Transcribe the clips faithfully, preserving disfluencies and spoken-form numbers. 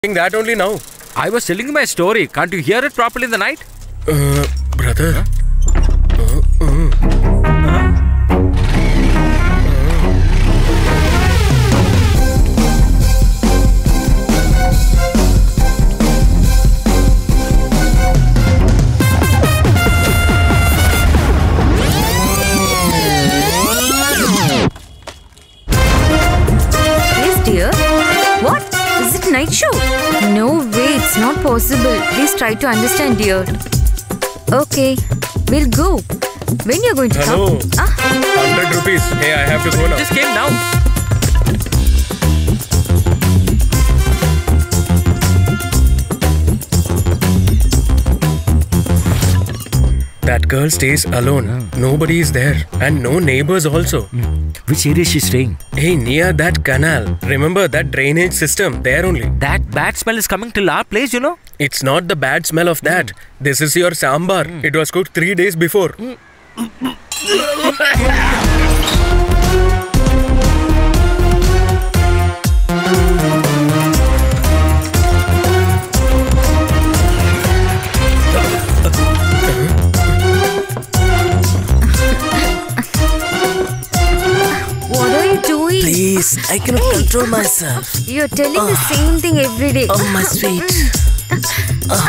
That only now. I was telling you my story. Can't you hear it properly in the night? Uh, brother. Huh? Uh, uh. Yes, dear. What? Is it night show? No way, it's not possible. Please try to understand, dear. Okay, we'll go. When you're going to Hello. come? Ah. Hundred rupees. Hey, I have to go now. Just came now. That girl stays alone. Yeah. Nobody is there. And no neighbors also. Mm. Which area is she staying? Hey, near that canal. Remember that drainage system? There only. That bad smell is coming till our place, you know? It's not the bad smell of that. Mm. This is your sambar. Mm. It was cooked three days before. Mm. Please, I cannot hey. control myself. You're telling uh, the same thing every day. Oh, my sweet. uh.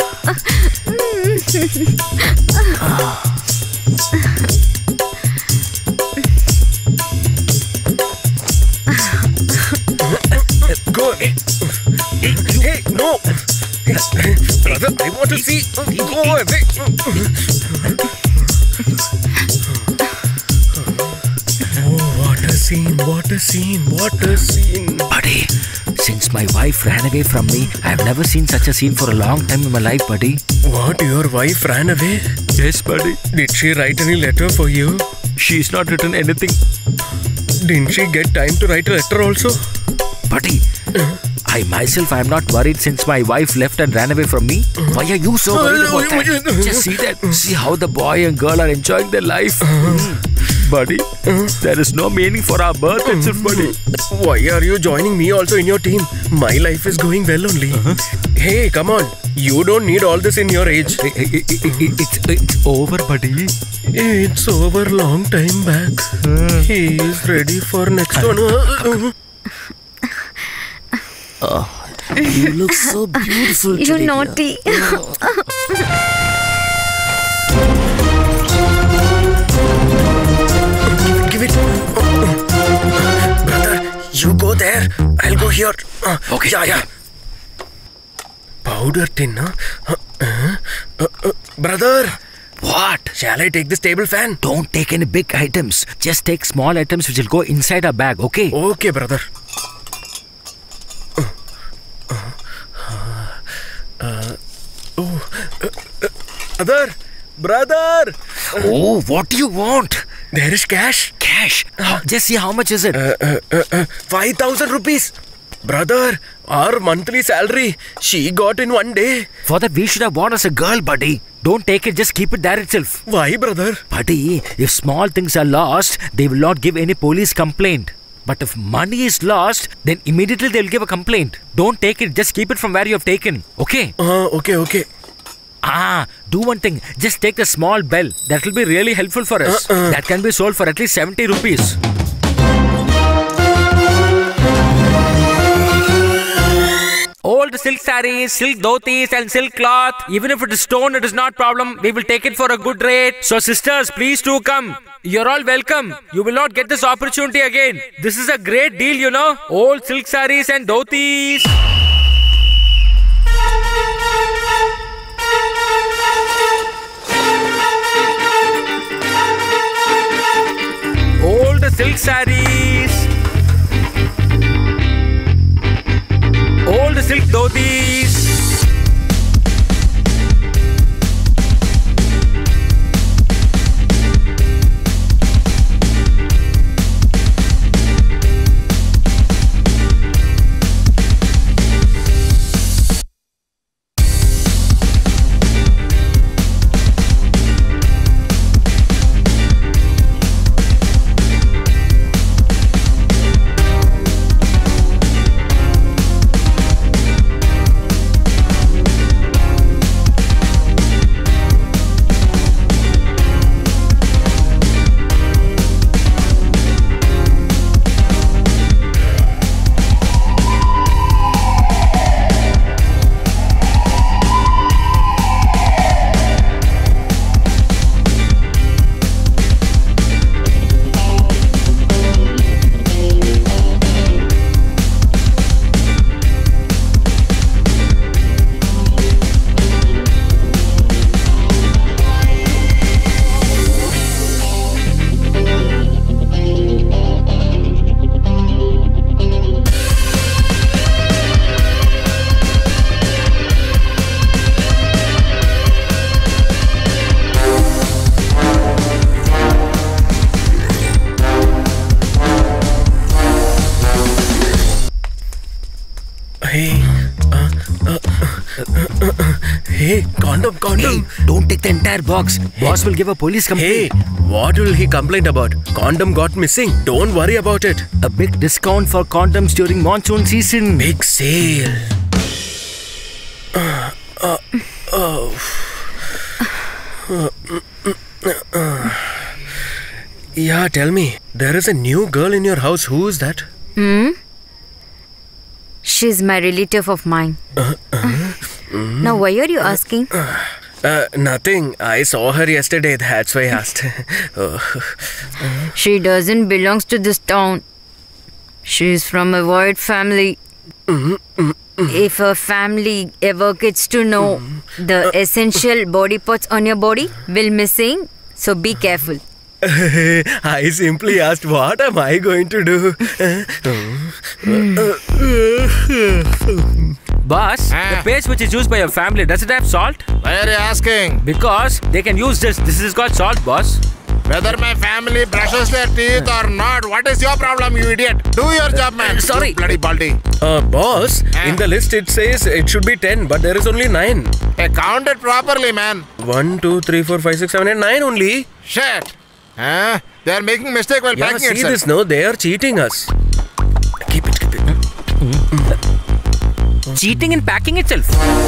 Go. Hey, hey, no. Brother, I want to see. Go away. What a scene, what a scene, what a scene. Buddy, since my wife ran away from me, I have never seen such a scene for a long time in my life, buddy. What, your wife ran away? Yes, buddy. Did she write any letter for you? She's not written anything. Didn't she get time to write a letter also? Buddy, uh-huh. I myself I am not worried since my wife left and ran away from me. Uh-huh. Why are you so worried about that? Just see that. See how the boy and girl are enjoying their life. Uh-huh. Mm. Buddy, uh, there is no meaning for our birth itself, buddy. Why are you joining me also in your team? My life is going well only. Uh-huh. Hey, come on. You don't need all this in your age. It, it, it, it, it's, it's over, buddy. It's over long time back. Uh. He is ready for next uh. one. Uh, oh, you look so beautiful You're today. naughty. Oh. Give it. Brother, you go there. I'll go here. Uh, okay. Yeah, yeah. Powder tin, huh? Uh, uh, uh, uh, brother. What? Shall I take this table fan? Don't take any big items. Just take small items which will go inside our bag, okay? Okay, brother. Uh, uh, uh, oh, uh, uh, brother. Brother! Oh, what do you want? There is cash. Cash? Uh, Just see how much is it? Uh, uh, uh, uh, five thousand rupees. Brother, our monthly salary, she got in one day. For that, we should have bought us a girl, buddy. Don't take it, just keep it there itself. Why, brother? Buddy, if small things are lost, they will not give any police complaint. But if money is lost, then immediately they will give a complaint. Don't take it, just keep it from where you have taken. Okay? Uh, okay, okay. Ah, do one thing. Just take the small bell. That will be really helpful for us. Uh, uh. That can be sold for at least seventy rupees. Old silk sarees, silk dhotis and silk cloth. Even if it is stone, it is not problem. We will take it for a good rate. So sisters, please do come. You're all welcome. You will not get this opportunity again. This is a great deal, you know. Old silk sarees and dhotis. Old silk sarees, old silk dhotis. Hey, condom, condom. Hey, don't take the entire box. Boss will give a police complaint. Hey, what will he complain about? Condom got missing. Don't worry about it. A big discount for condoms during monsoon season. Big sale. Uh, uh, oh. Uh, uh, uh. Yeah, tell me. There is a new girl in your house. Who is that? Hmm? She's my relative of mine. Uh, uh, mm. Now, why are you asking? Uh, uh, nothing. I saw her yesterday. That's why I asked. Oh. She doesn't belong to this town. She's from a void family. Mm-hmm, mm-hmm. If a family ever gets to know mm-hmm. the uh, essential body parts on your body will missing, so be careful. I simply asked, what am I going to do? Boss, ah. the paste which is used by your family, does it have salt? Why are you asking? Because they can use this. This is got salt, boss. Whether my family brushes their teeth or not, what is your problem, you idiot? Do your job, man. Sorry. You bloody baldy. Uh, boss, ah. in the list it says it should be ten, but there is only nine. Hey, count it properly, man. One, two, three, four, five, six, seven, eight, nine only. Shit. Huh? They are making mistake while yeah, packing see itself. this, no? They are cheating us. Keep it, keep it. Mm-hmm. Cheating in packing itself.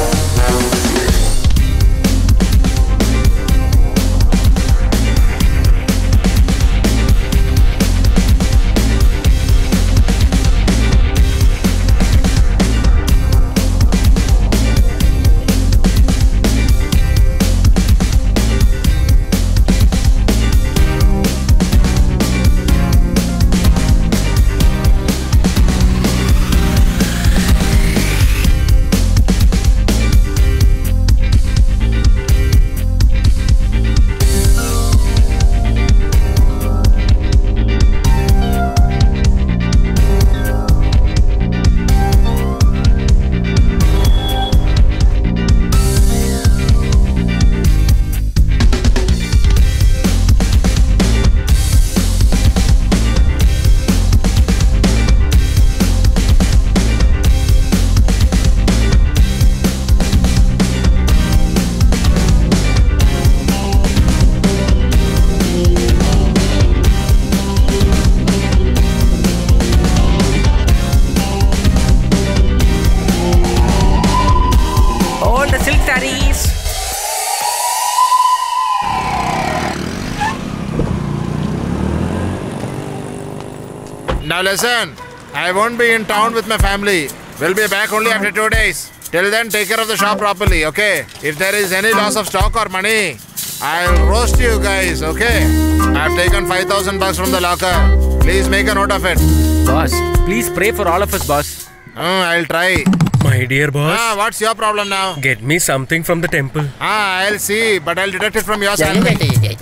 Now listen, I won't be in town with my family. We'll be back only after two days. Till then, take care of the shop properly, okay? If there is any loss of stock or money, I'll roast you guys, okay? I've taken five thousand bucks from the locker. Please make a note of it. Boss, please pray for all of us, boss. Uh, I'll try. My dear boss. Ah, what's your problem now? Get me something from the temple. Ah, I'll see, but I'll deduct it from your salary.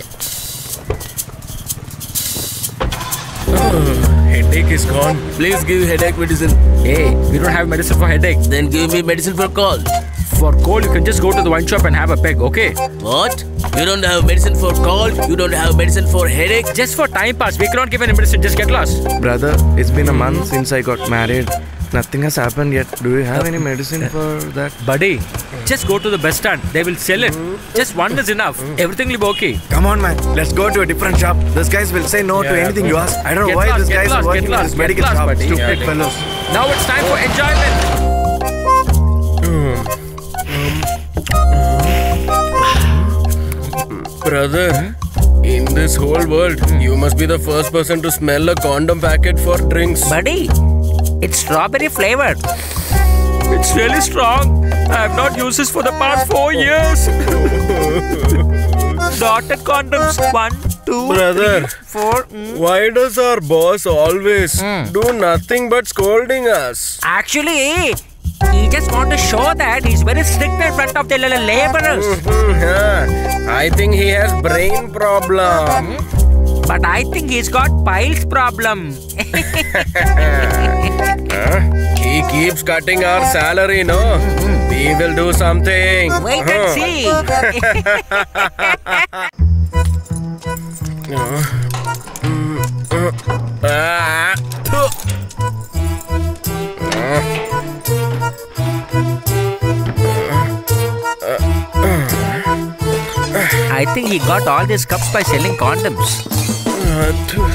Oh, headache is gone. Please give headache medicine. Hey, we don't have medicine for headache. Then give me medicine for cold. For cold, you can just go to the wine shop and have a peg, okay? What? You don't have medicine for cold? You don't have medicine for headache? Just for time pass. We cannot give any medicine. Just get lost. Brother, it's been a month since I got married. Nothing has happened yet. Do you have any medicine for that? Buddy, just go to the best stand. They will sell it. Just one is enough. Everything will be okay. Come on, man. Let's go to a different shop. These guys will say no yeah, to anything yeah. you ask. I don't know Get why lost, these guys lost, are working in lost, this medical lost, shop. buddy. Stupid Yeah, fellows. Now it's time for enjoyment. Brother, in this whole world, you must be the first person to smell a condom packet for drinks. Buddy, it's strawberry flavored. It's really strong. I have not used this for the past four years. Dotted condoms. One, two, Brother, three, four. Mm. why does our boss always Mm. do nothing but scolding us? Actually, he just want to show that he's very strict in front of the little laborers. Yeah, I think he has brain problem. But I think he's got piles problem. Huh? He keeps cutting our salary, no? We will do something. Wait Huh. and see. Ah. think he got all these cups by selling condoms. Uh, th-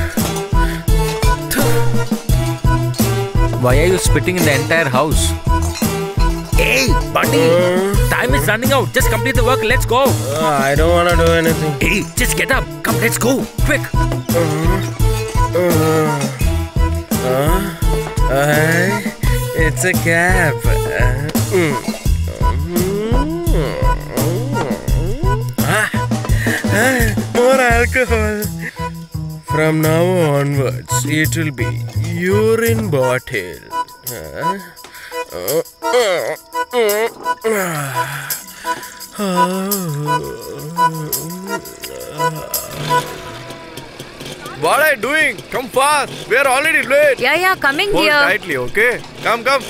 Why are you spitting in the entire house? Hey, buddy! Uh, Time is running out. Just complete the work. Let's go. uh, I don't want to do anything. Hey, just get up. Come, let's go. Quick. Uh, uh, uh, it's a cab. Uh, mm. Ah, ah, more alcohol. From now onwards, it will be urine bottle. Uh, uh, uh, uh, uh, What are you doing? Come fast. We are already late. Yeah, yeah, coming Hold dear. tightly, okay? Come, come.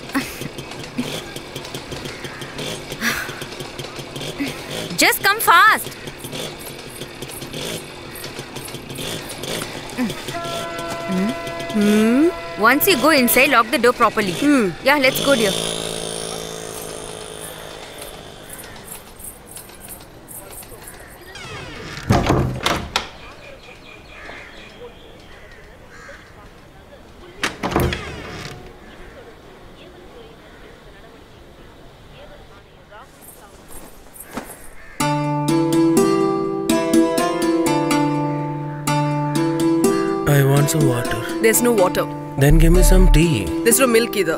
Just come fast. Hmm. Once you go inside, lock the door properly. Hmm. Yeah, let's go, dear. I want some water. There's no water. Then give me some tea. There's no milk either.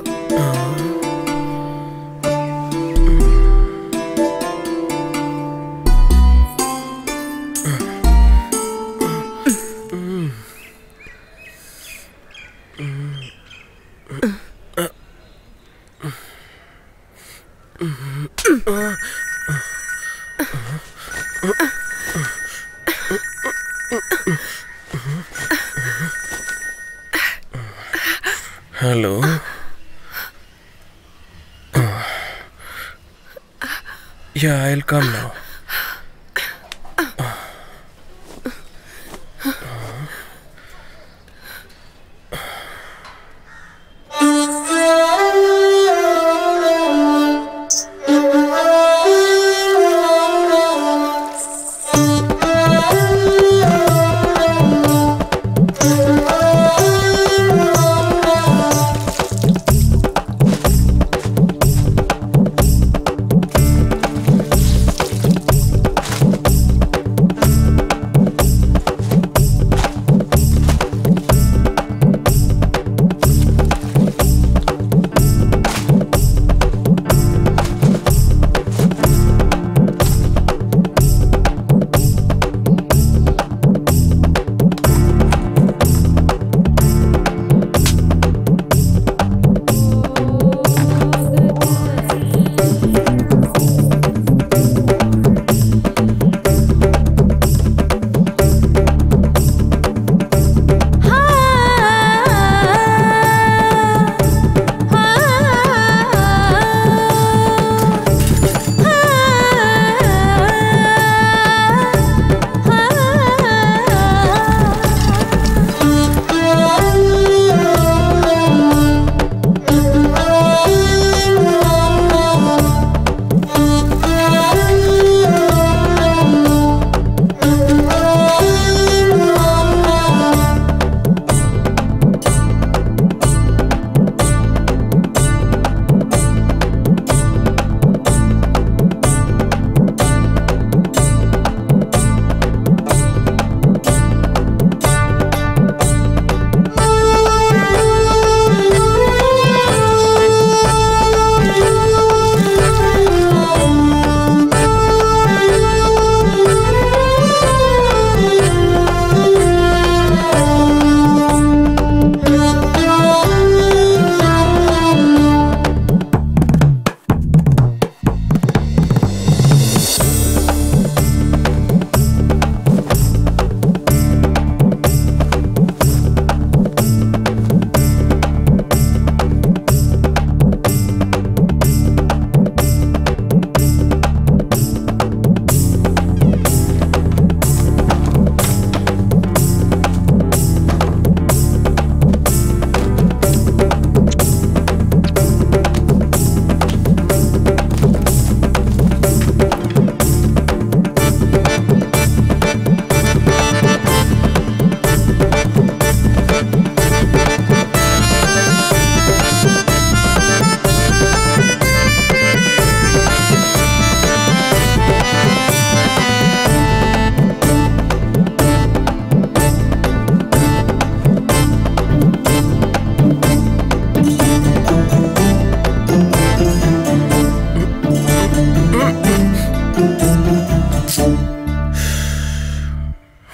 Hello. Yeah, I'll come now.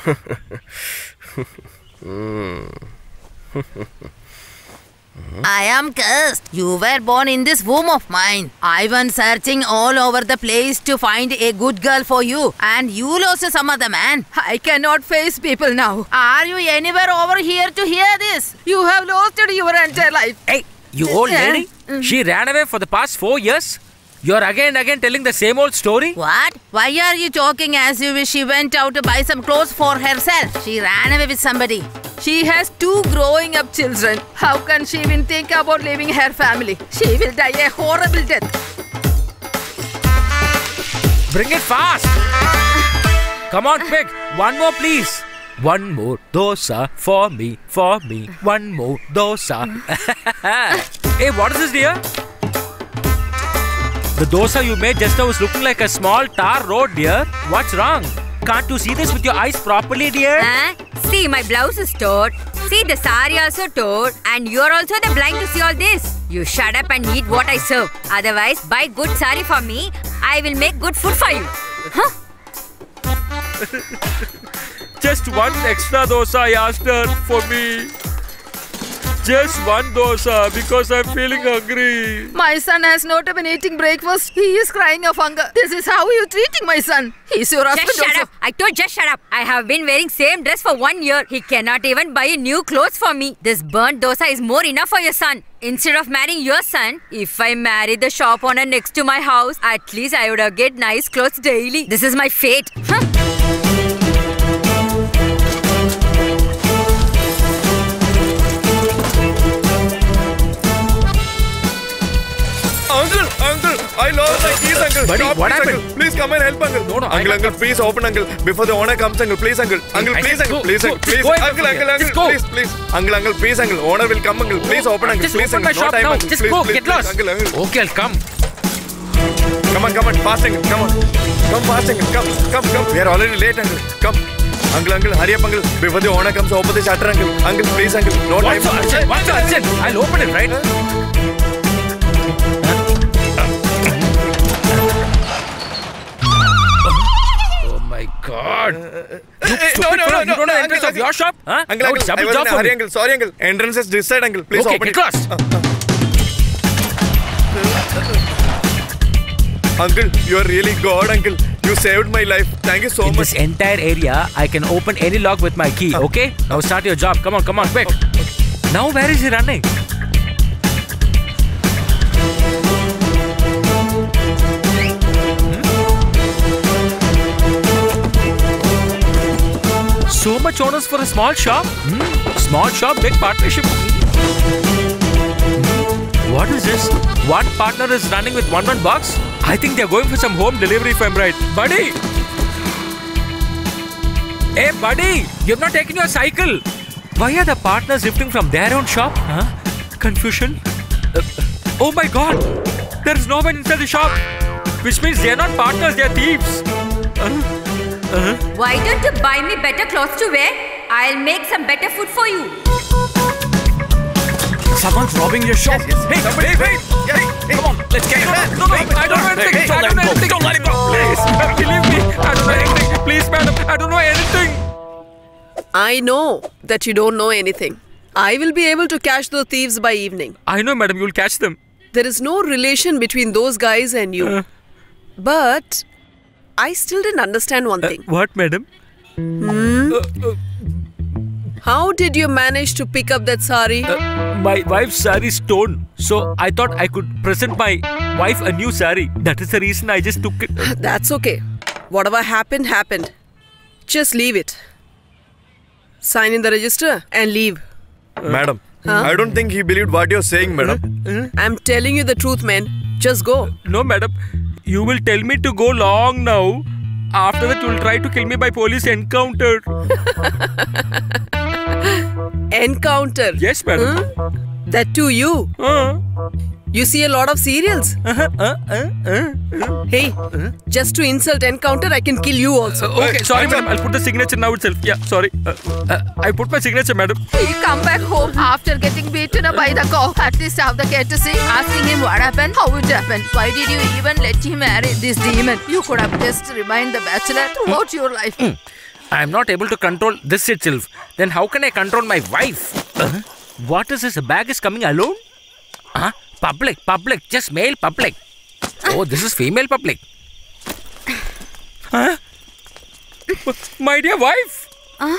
I am cursed. You were born in this womb of mine. I went searching all over the place to find a good girl for you, and you lost some other man. I cannot face people now. Are you anywhere over here to hear this? You have lost your entire life. Hey, you old lady. She ran away for the past four years. You're again and again telling the same old story? What? Why are you talking as if she went out to buy some clothes for herself? She ran away with somebody. She has two growing up children. How can she even think about leaving her family? She will die a horrible death. Bring it fast. Come on, quick. One more, please. One more dosa for me, for me. One more dosa. Hey, what is this, dear? The dosa you made just now is looking like a small tar road, dear. What's wrong? Can't you see this with your eyes properly, dear? Huh? See, my blouse is torn. See, the sari also torn. And you're also the blind to see all this. You shut up and eat what I serve. Otherwise, buy good sari for me. I will make good food for you. Huh? Just one extra dosa I asked her for me. Just one dosa because I'm feeling hungry. My son has not been eating breakfast. He is crying of hunger. This is how you treating my son. He's your husband Just shut also. up. I told just shut up. I have been wearing same dress for one year. He cannot even buy new clothes for me. This burnt dosa is more enough for your son. Instead of marrying your son, if I marry the shop owner next to my house, at least I would have get nice clothes daily. This is my fate. Huh? Uncle, uncle, I lost my keys, uncle. Buddy, Stop, what please, happened? Uncle. Please come and help, uncle. No, no, I uncle, can't uncle, come. please open, uncle. Before the owner comes, uncle. Please, uncle. Uncle, I please, said uncle. go, Please, go, uncle. just Please, go away uncle, from uncle, here. uncle. Just go. Please, please. Uncle, uncle, please, uncle. Owner will come, uncle. Please open, uncle. Just Please, open uncle. my shop no time, now. uncle. Just please, go. please, Get please, lost. Uncle, uncle. Okay, I'll come. Come on, come on. Fast, uncle. Come on. Come fast, uncle. Come, come, come. We are already late, uncle. Come. Uncle, uncle, hurry up, uncle. Before the owner comes, open the shutter, uncle. Uncle, please, uncle. No time. What's so urgent? What's so urgent? I'll open it, right? Oh my God! You Hey, stupid no, no, fellow, no, you don't know no, the entrance uncle, of your shop? Huh? Uncle, Now uncle, it's I double was job in a for hurry, me. uncle. Sorry, uncle. Entrance is this side, uncle. Please Okay, open get it. lost. Uncle, you are really God, uncle. You saved my life. Thank you so In much. this entire area, I can open any lock with my key, okay? Now start your job. Come on, come on, quick. Now where is he running? So much owners for a small shop? Hmm? Small shop, big partnership. What is this? One partner is running with one one box? I think they're going for some home delivery if I'm right. Buddy! Hey, buddy! You've not taken your cycle. Why are the partners lifting from their own shop? Huh? Confusion? Uh, oh my God! There is no one inside the shop. Which means they're not partners, they're thieves. Uh, uh. Why don't you buy me better clothes to wear? I'll make some better food for you. Someone's robbing your shop. Yes, yes. Hey, Somebody- wait, wait. Yes. Hey, come on, let's get it. No, no, Hey, I don't know hey, anything. hey, I don't don't know let him go. anything. Don't let him go. Please, uh, believe me. I don't know anything. Please, madam, I don't know anything. I know that you don't know anything. I will be able to catch the thieves by evening. I know, madam, you'll catch them. There is no relation between those guys and you. Uh. But I still didn't understand one Uh, thing. what, madam? How did you manage to pick up that sari? Uh, my wife's sari is torn, so I thought I could present my wife a new sari. That is the reason I just took it. That's okay. Whatever happened, happened. Just leave it. Sign in the register and leave. Madam, I don't think he believed what you're saying, madam. I'm telling you the truth, man. Just go. No, madam. You will tell me to go long now. After that, you will try to kill me by police encounter. Encounter. Yes, madam. Huh? That too you. Uh, You see a lot of serials. uh, uh, uh, uh. Hey, just to insult encounter, I can kill you also. Uh, okay, sorry, madam. I'll put the signature now itself. Yeah, sorry. Uh, uh, I put my signature, madam. He come back home after getting beaten up by the cow. At least have the courtesy asking him what happened, how it happened. Why did you even let him marry this demon? You could have just remained the bachelor throughout your life. I am not able to control this itself. Then how can I control my wife? Uh, what is this? A bag is coming alone? Huh? Public, public, just male public. Oh, this is female public. Huh? My dear wife. Uh,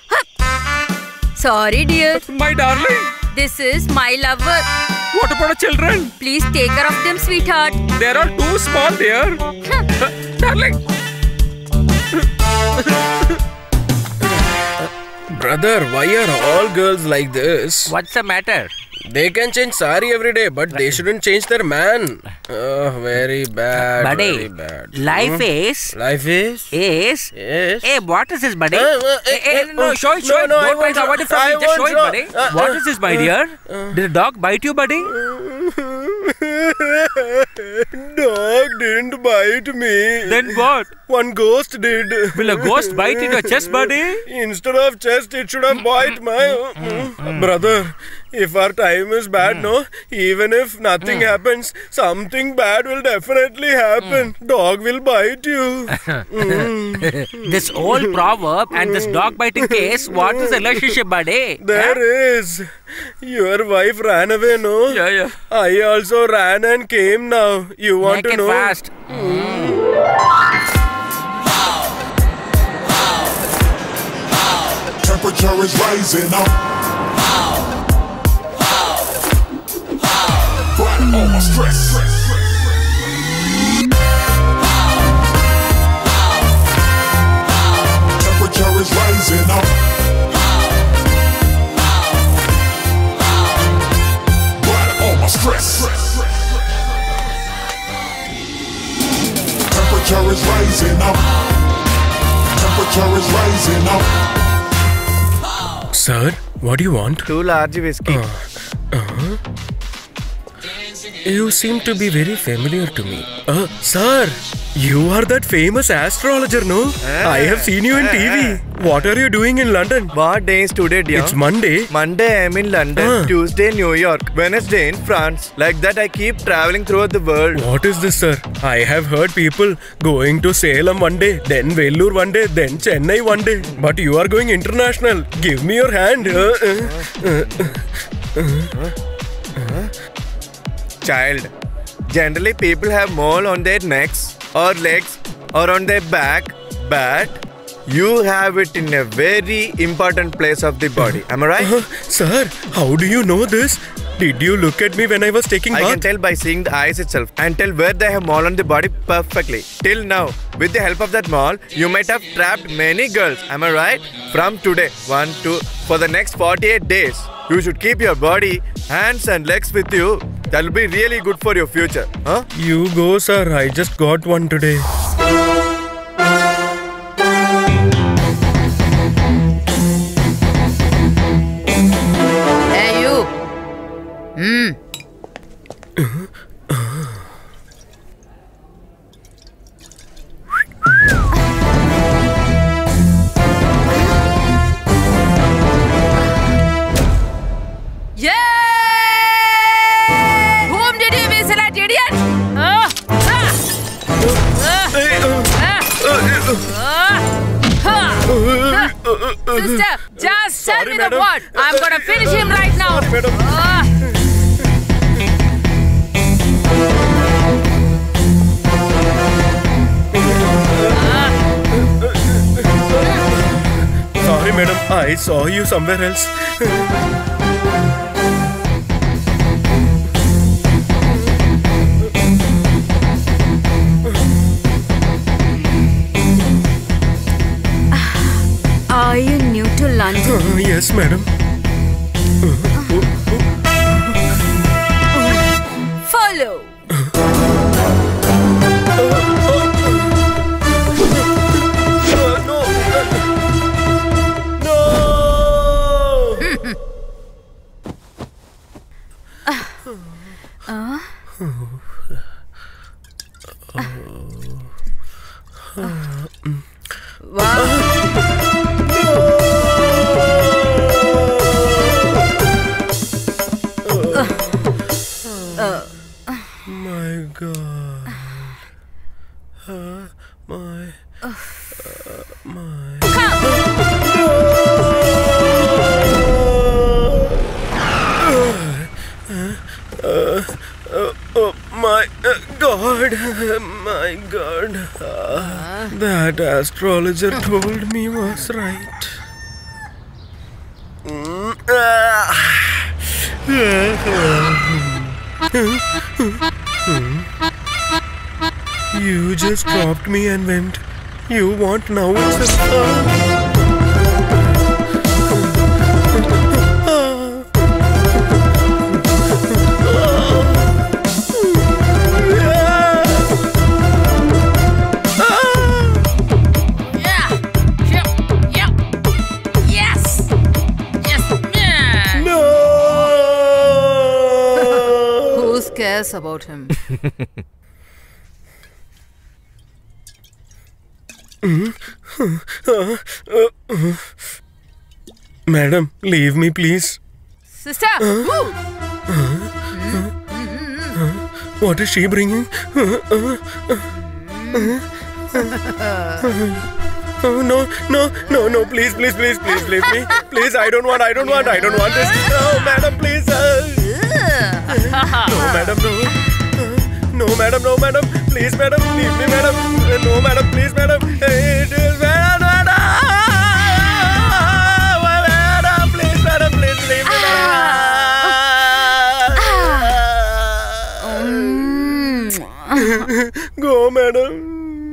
Sorry, dear. My darling. This is my lover. What about the children? Please take care of them, sweetheart. They're all too small, dear. uh, darling. Brother, why are all girls like this? What's the matter? They can change sari every day, but they shouldn't change their man. Oh, very bad. Buddy, very bad. life Hmm? is... Life is? Is... Yes. Hey, what is this, buddy? Uh, uh, hey, hey, uh, no, uh, show it, show no, it. no, I Don't try won't to avoid it from I me. Just show won't it, show. buddy. Uh, What uh, is this, my uh, dear? uh, Did a dog bite you, buddy? Dog didn't bite me. Then what? One ghost did. Will a ghost bite in your chest, buddy? Instead of chest, it should have bite my... Mm. Brother, if our time is bad, no? Even if nothing happens, something bad will definitely happen. Dog will bite you. Mm. This old proverb and this dog biting case, what is the relationship, buddy? There Huh? is. Your wife ran away, no? Yeah, yeah. I also ran and came now. You want Make to it know? fast. Temperature is rising up. But all my stress. Temperature is rising up. But all my stress. Temperature is rising up. Temperature is rising up. Sir, what do you want? Two large whiskey. Uh, uh, you seem to be very familiar to me. Uh, sir, you are that famous astrologer, no? Ah, I have seen you in ah, T V. ah. What are you doing in London? What day is today, dear? It's Monday. Monday I'm in London, Ah. Tuesday New York, Wednesday in France. Like that I keep traveling throughout the world. What is this, sir? I have heard people going to Salem one day, then Vellore one day, then Chennai one day. But you are going international. Give me your hand. Uh, uh, uh, uh. Child, generally people have mole on their necks or legs or on their back, but you have it in a very important place of the body. Am I right? Uh, sir, how do you know this? Did you look at me when I was taking I bath? can tell by seeing the eyes itself and tell where they have mole on the body perfectly. Till now, with the help of that mole, you might have trapped many girls. Am I right? From today, one, two, for the next forty-eight days, you should keep your body, hands and legs with you. That will be really good for your future. Huh? You go, sir. I just got one today. Hey, you. Hmm. Yeah! Whom did you whistle at, idiot? Ah! Ah! Ah! Sister, just tell me the madam. word. I'm gonna finish him right now. madam. Ah! Sorry, madam. I saw you somewhere else. Are you new to London? Uh, yes, madam. Follow. Uh, no. Uh, no. My God. Uh, my. Uh, my. God, my God. Uh, that astrologer told me was right. Mm, ah. You just dropped me and went. You want now itself? Cares about him. Madam, leave me, please. Sister! Uh, what is she bringing? Oh, no, no, no, no, please, please, please, please, leave me. Please, I don't want, I don't want, I don't want this. No, madam, please. Uh. No, madam, no. No, madam, no, madam. Please, madam, leave me, madam. No, madam, please, madam. It is madam, madam. Madam, please, madam, please, leave me, madam. Go, madam.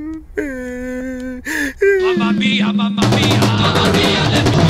Mamma mia, mamma mia, mamma mia, let me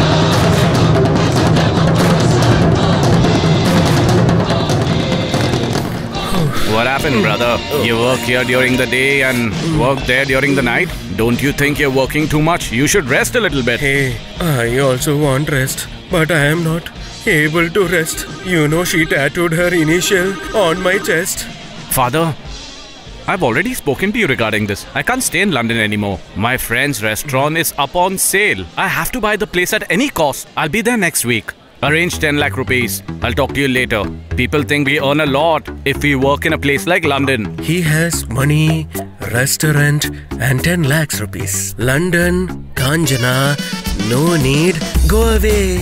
What happened, brother? You work here during the day and work there during the night? Don't you think you're working too much? You should rest a little bit. Hey, I also want rest, but I am not able to rest. You know, she tattooed her initial on my chest. Father, I've already spoken to you regarding this. I can't stay in London anymore. My friend's restaurant is up on sale. I have to buy the place at any cost. I'll be there next week. Arrange ten lakh rupees. I'll talk to you later. People think we earn a lot if we work in a place like London. He has money, restaurant and ten lakhs rupees. London, Kanjana, no need, go away.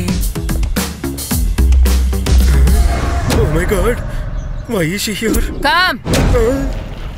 Oh my God, why is she here? Come. Uh,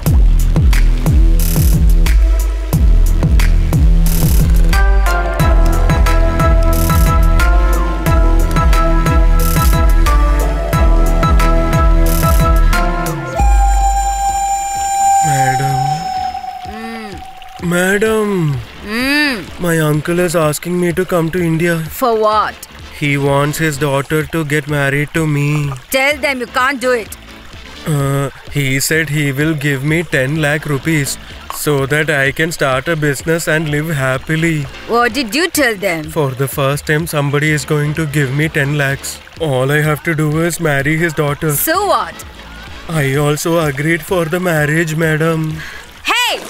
Madam, mm. my uncle is asking me to come to India. For what? He wants his daughter to get married to me. Tell them you can't do it. Uh, he said he will give me ten lakh rupees so that I can start a business and live happily. What did you tell them? For the first time, somebody is going to give me ten lakhs. All I have to do is marry his daughter. So what? I also agreed for the marriage, madam. Hey!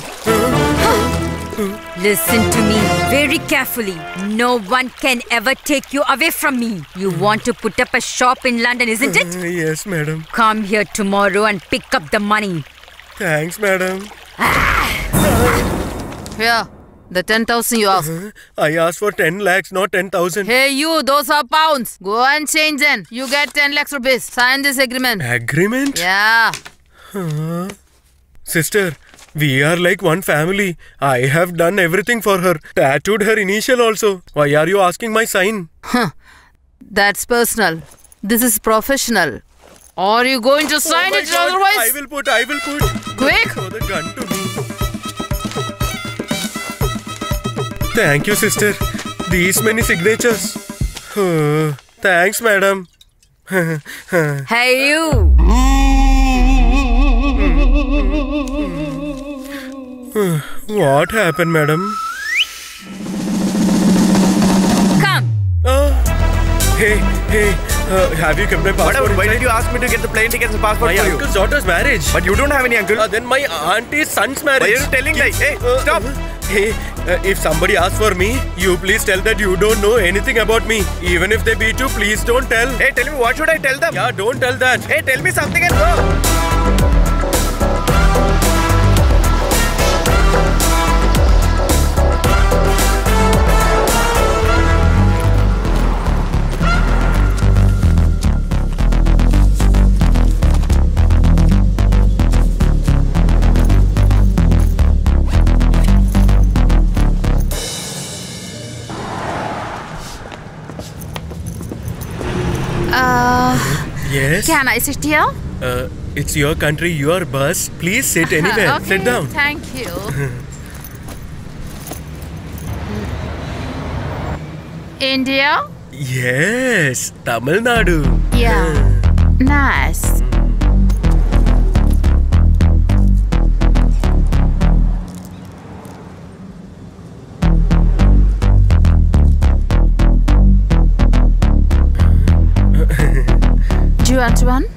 Listen to me very carefully. No one can ever take you away from me. You want to put up a shop in London, isn't it? Uh, yes, madam. Come here tomorrow and pick up the money. Thanks, madam. Here, the ten thousand you asked. Uh, I asked for ten lakhs, not ten thousand. Hey, you, those are pounds. Go and change them. You get ten lakhs rupees. Sign this agreement. Agreement? Yeah. Uh, sister, we are like one family. I have done everything for her. Tattooed her initial also. Why are you asking my sign? Huh. That's personal. This is professional. Are you going to sign oh it God, otherwise? I will put, I will put. Quick! Throw the gun to me. Thank you, sister. These many signatures. Uh, thanks, madam. Hey, you. What happened, madam? Come. Uh, hey, hey, uh, have you kept my passport? Whatever, why inside? did you ask me to get the plane tickets and passport My for you? uncle's daughter's marriage. But you don't have any uncle. Uh, then my auntie's son's marriage. Why are you telling like, hey, Uh, stop. uh, Hey, uh, if somebody asks for me, you please tell that you don't know anything about me. Even if they beat you, please don't tell. Hey, tell me what should I tell them? Yeah, don't tell that. Hey, tell me something and go. Yes. Can I sit here? Uh, it's your country, your bus. Please sit anywhere. Okay, Sit down. Thank you. India? Yes, Tamil Nadu. Yeah. Nice. Do you want one?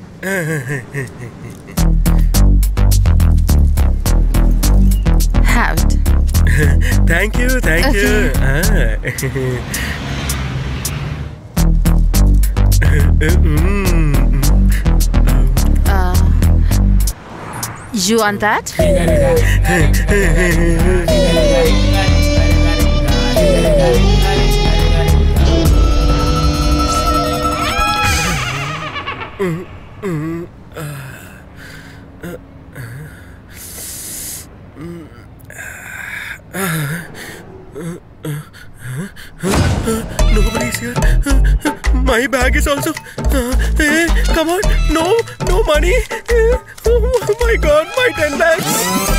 Have it. Thank you, thank Okay. you. Ah. Mm. Uh, you want that? Nobody's here. My bag is also. Hey, come on. No, no money. Oh my God, my ten lakhs.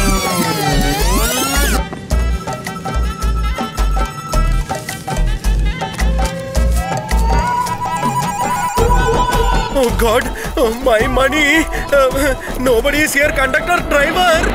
Oh God, oh, my money. Uh, nobody is here. Conductor, driver.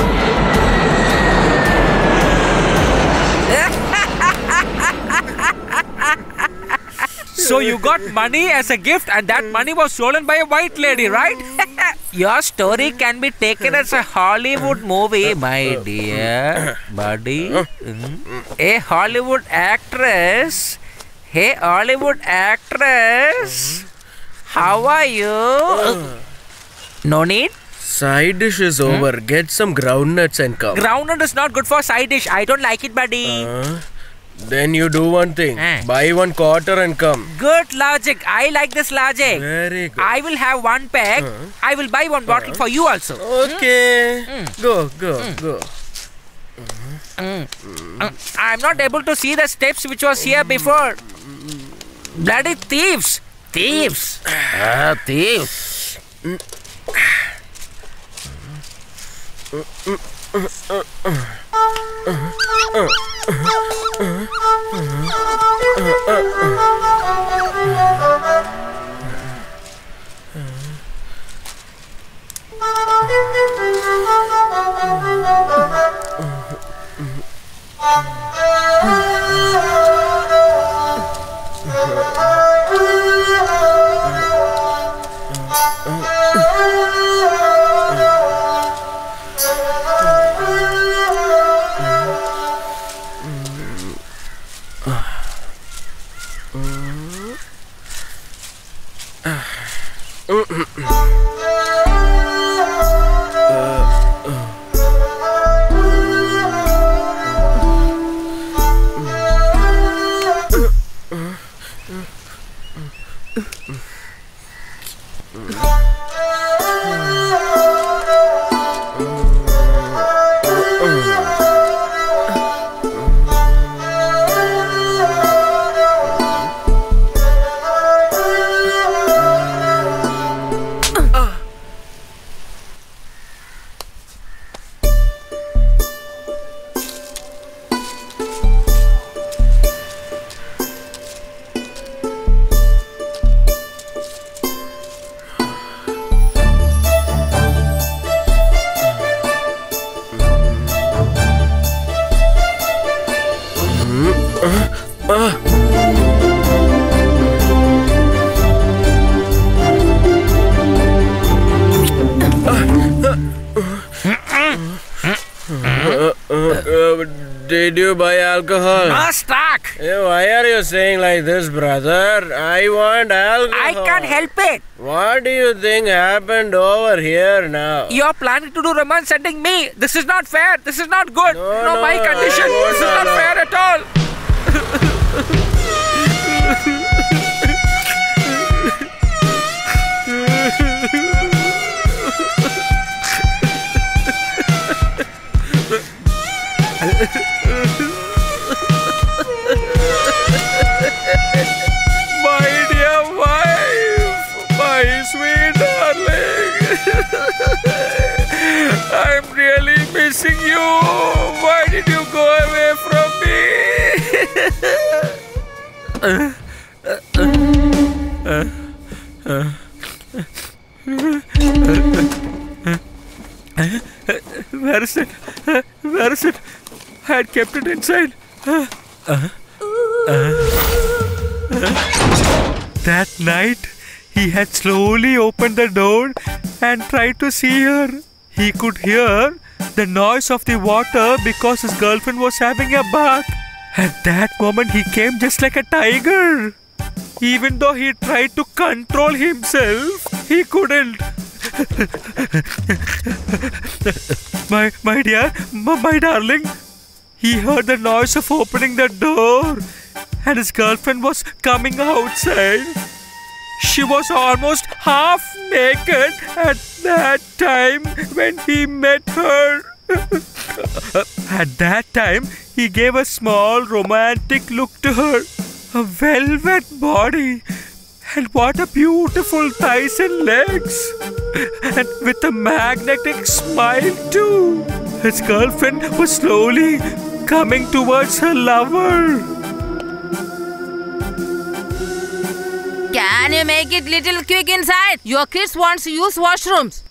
So you got money as a gift and that money was stolen by a white lady, right? Your story can be taken as a Hollywood movie, my dear buddy. Mm. A Hollywood actress. Hey, Hollywood actress. How are you? No need? Side dish is over. Get some groundnuts and come. Groundnut is not good for side dish. I don't like it, buddy. Uh, then you do one thing. Eh. Buy one quarter and come. Good logic. I like this logic. Very good. I will have one pack. I will buy one bottle for you also. Okay. Go, go, go. Mm. Uh, I'm not able to see the steps which was here before. Bloody thieves. Thieves. Ah, thieves. Did you buy alcohol? No stock. Hey, why are you saying like this, brother? I want alcohol. I can't help it. What do you think happened over here now? You're planning to do romance sending me. This is not fair. This is not good. No, No, no, my condition. I won't This is not allow. fair at all. My dear wife, my sweet missing you. Why did you go away from me? Where is it? Where is it? I had kept it inside. That night, he had slowly opened the door and tried to see her. He could hear the noise of the water because his girlfriend was having a bath. At that moment, he came just like a tiger. Even though he tried to control himself, he couldn't. my, my dear, my, my darling, he heard the noise of opening the door and his girlfriend was coming outside. She was almost half naked at that time when he met her. At that time, he gave a small romantic look to her. A velvet body. And what a beautiful thighs and legs. And with a magnetic smile too. His girlfriend was slowly coming towards her lover. Can you make it little quick inside? Your kids want to use washrooms.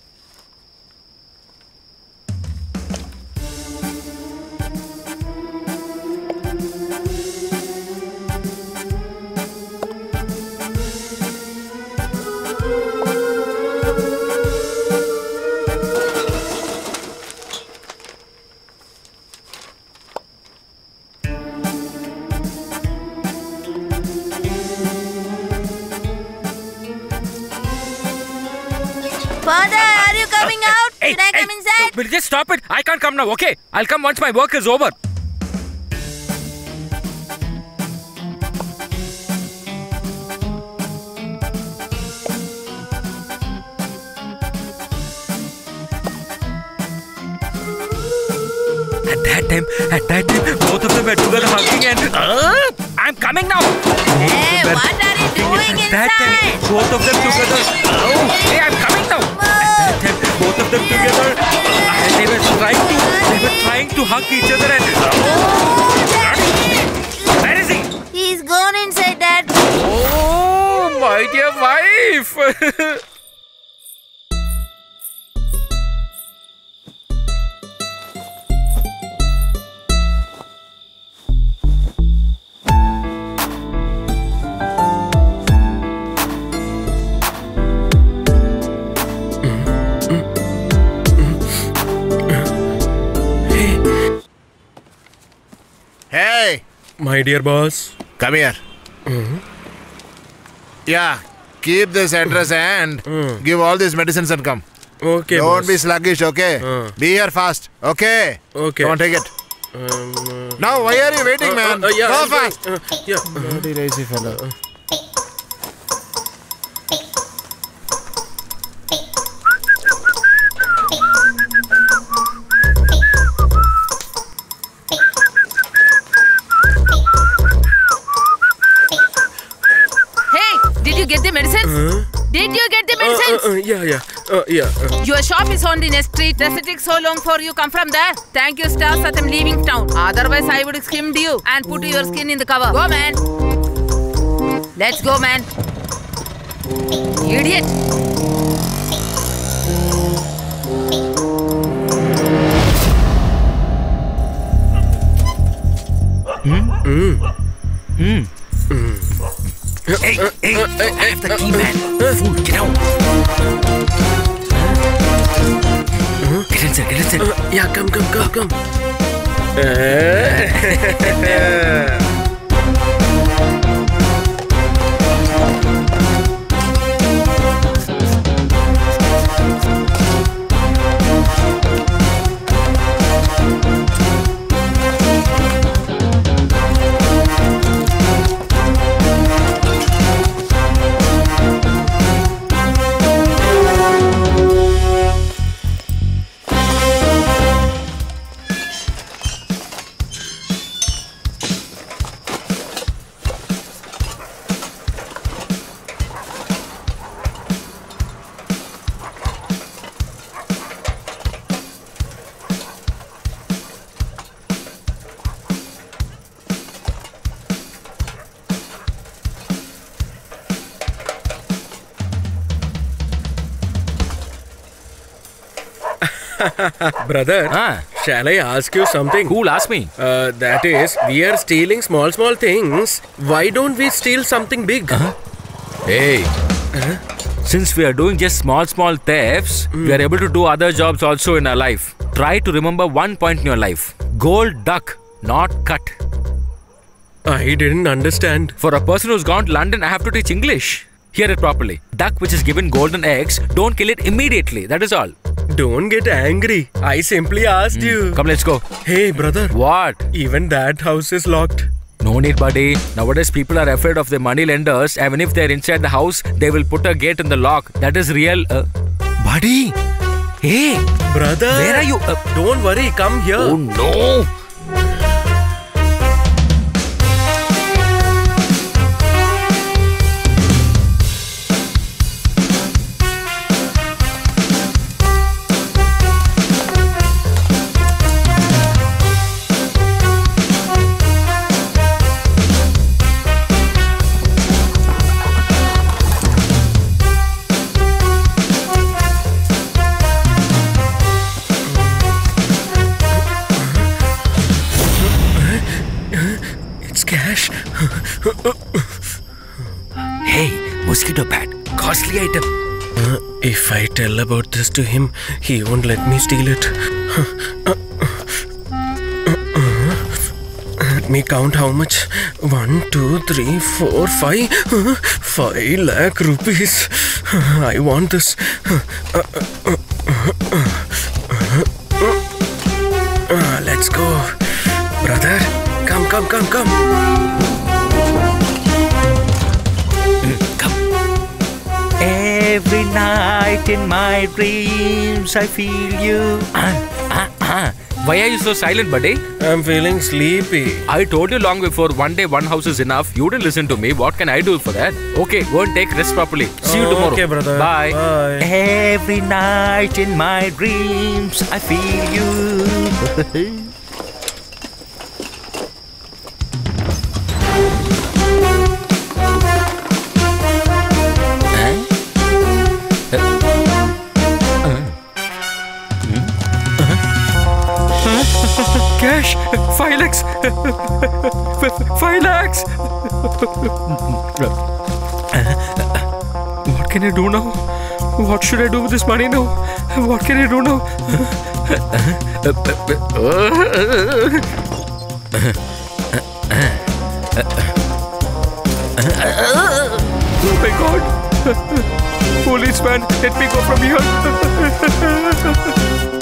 Father, are you coming out? Hey, Should I hey, come inside? Will you just stop it? I can't come now, okay? I'll come once my work is over. At that time, at that time, both of them were together hugging and... Uh, I'm coming now! Hey, what are you doing At that time, inside? both of them together... Oh, hey, I'm coming now! At that time, both of them together... Uh, they were trying to... They were trying to hug each other and... Oh, where is he? He's gone inside, Dad. Oh, my dear wife! Hey! My dear boss. Come here. Mm-hmm. Yeah, keep this address and Mm. give all these medicines and come. Okay, Don't boss. be sluggish, okay? Uh. Be here fast, okay? Okay. Come on, take it. Um, uh, Now, why are you waiting, uh, man? uh, uh, yeah, Go I'm going. fast. Uh, yeah. Bloody lazy fellow. Hey, did you get the medicines? Huh? Did you get the Uh, medicines? uh, uh, yeah, yeah. Uh, yeah. Uh. Your shop is on the next street. Does it take so long for you come from there? Thank you, stars, that I'm leaving town. Otherwise, I would skimmed you and put your skin in the cover. Go, man. Let's go, man. Idiot. Mm. Mm. Hey, hey, I have the key, man. Fool, get out. Get inside, get inside. Uh, yeah, come, come, come, come. Brother, Ah. shall I ask you something? Cool, ask me. Uh, that is, we are stealing small, small things. Why don't we steal something big? Uh-huh. Hey. Uh-huh. Since we are doing just small, small thefts, mm. we are able to do other jobs also in our life. Try to remember one point in your life. Gold duck, not cut. I didn't understand. For a person who's gone to London, I have to teach English. Hear it properly. Duck which is given golden eggs, don't kill it immediately. That is all. Don't get angry. I simply asked mm. you. Come, let's go. Hey, brother. What? Even that house is locked. No need, buddy. Nowadays, people are afraid of the money lenders. Even if they're inside the house, they will put a gate in the lock. That is real. Uh, buddy. Hey. Brother. Where are you? Uh, Don't worry. Come here. Oh, no. Hey, mosquito bat. Costly item. Uh, if I tell about this to him, he won't let me steal it. Let me count how much. One, two, three, four, five. Five lakh rupees. I want this. Uh, let's go. Brother, come, come, come, come. Every night in my dreams I feel you. Ah, ah, ah. Why are you so silent, buddy? I'm feeling sleepy. I told you long before, one day one house is enough. You didn't listen to me. What can I do for that? Okay, go and take rest properly. See you tomorrow. Okay, brother. Bye. Bye. Every night in my dreams I feel you. Cash! Five lakhs! Five lakhs! What can I do now? What should I do with this money now? What can I do now? Oh my God! Policeman, let me go from here!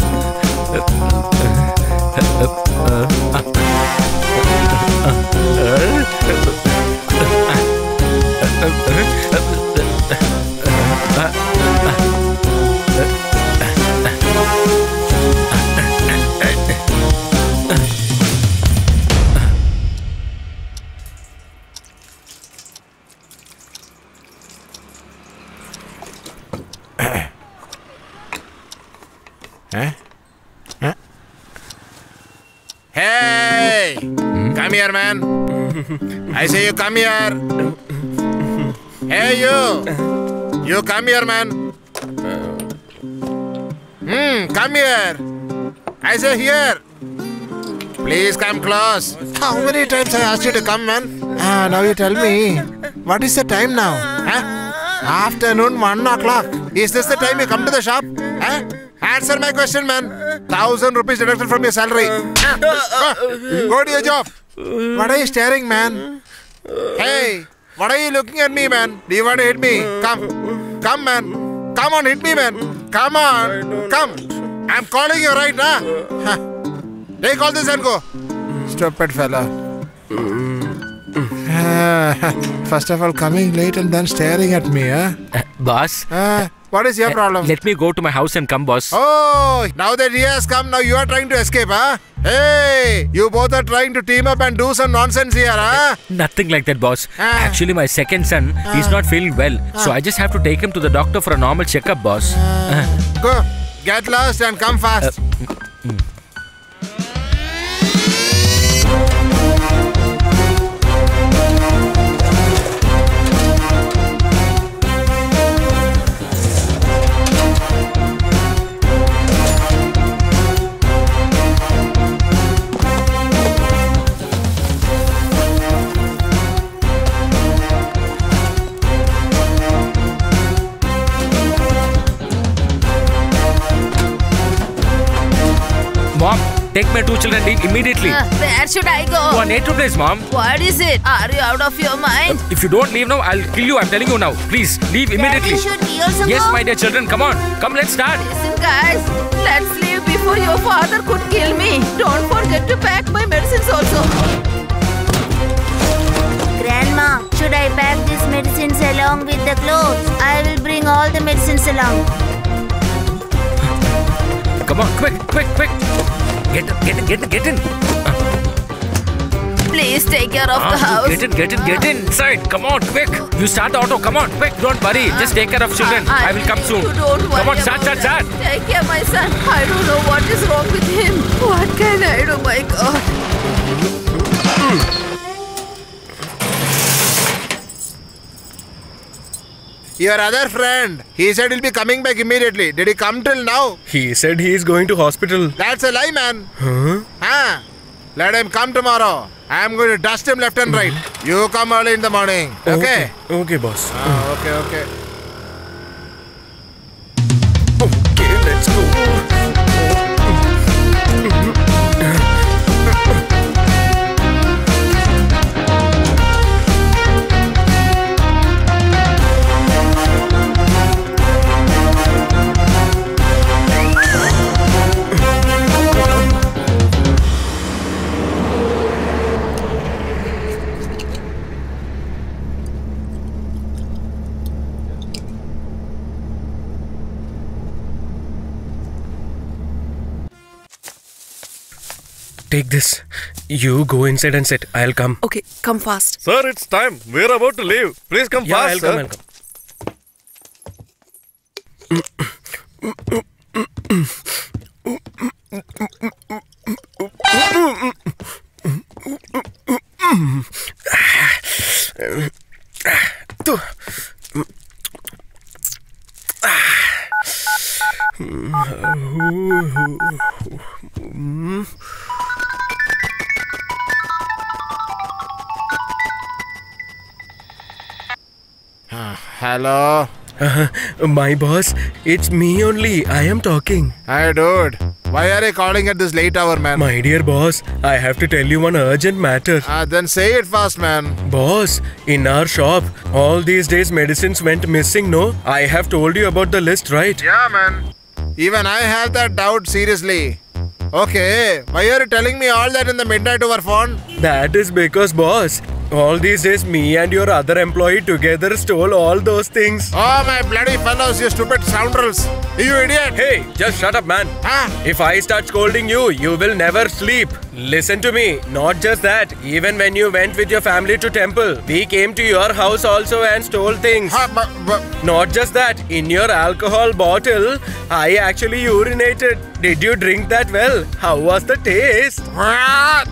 Huh? Huh? Hey! Hmm? Come here, man. I say you come here. Hey, you. You come here, man. Hmm, come here. I say here. Please come close. How many times I asked you to come, man? Ah, now you tell me. What is the time now? Huh? Afternoon, one o'clock. Is this the time you come to the shop? Huh? Answer my question, man. Thousand rupees deducted from your salary. Go, go to your job. What are you staring, man? Hey, what are you looking at me, man? Do you want to hit me? Come. Come, man. Come on, hit me, man. Come on. Come. I'm calling you right now. Take all this and go. Stupid fella. First of all, coming late and then staring at me, huh? Uh, boss? Uh, what is your uh, problem? Let me go to my house and come, boss. Oh, now that he has come, now you are trying to escape, huh? Hey, you both are trying to team up and do some nonsense here, huh? Nothing like that, boss. Uh, Actually, my second son, uh, he's not feeling well. Uh, so I just have to take him to the doctor for a normal checkup, boss. Uh, uh. Go, get lost and come fast. Uh, mm. Take my two children, leave immediately. Uh, where should I go? To our native place, mom. What is it? Are you out of your mind? Uh, if you don't leave now, I'll kill you. I'm telling you now. Please, leave immediately. Daddy, should we also Yes, go? my dear children, come on. Come, let's start. Listen, guys. Let's leave before your father could kill me. Don't forget to pack my medicines also. Grandma, should I pack these medicines along with the clothes? I will bring all the medicines along. Come on, quick, quick, quick. Get in, get in, get in, get in. Please take care of Ah, the house. Get in, get in, get in. Inside. Come on, quick. You start the auto. Come on, quick. Don't worry. Just take care of children. I, I will come soon. You don't worry Come on, start, about start, start. that. Take care, my son. I don't know what is wrong with him. What can I do, my God? Your other friend, he said he'll be coming back immediately. Did he come till now? He said he is going to hospital. That's a lie, man. Huh? Ah, let him come tomorrow. I am going to dust him left and right. You come early in the morning. Okay? Okay, okay boss. Ah, okay, okay. Okay, let's go. Take this. You go inside and sit. I'll come. Okay, come fast. Sir, it's time. We're about to leave. Please come Yeah, fast, I'll sir. come, I'll come. Hello? Uh, my boss, it's me only. I am talking. Hi, dude. Why are you calling at this late hour, man? My dear boss, I have to tell you one urgent matter. Ah, then say it fast, man. Boss, in our shop, all these days medicines went missing, no? I have told you about the list, right? Yeah, man. Even I have that doubt, seriously. Okay, why are you telling me all that in the midnight over phone? That is because, boss, all these days me and your other employee together stole all those things. Oh, my bloody fellows, you stupid scoundrels. You idiot. Hey, just shut up, man. Ah. If I start scolding you, you will never sleep. Listen to me. Not just that. Even when you went with your family to temple, we came to your house also and stole things. Ah, but, but. Not just that. In your alcohol bottle, I actually urinated. Did you drink that well? How was the taste? uh,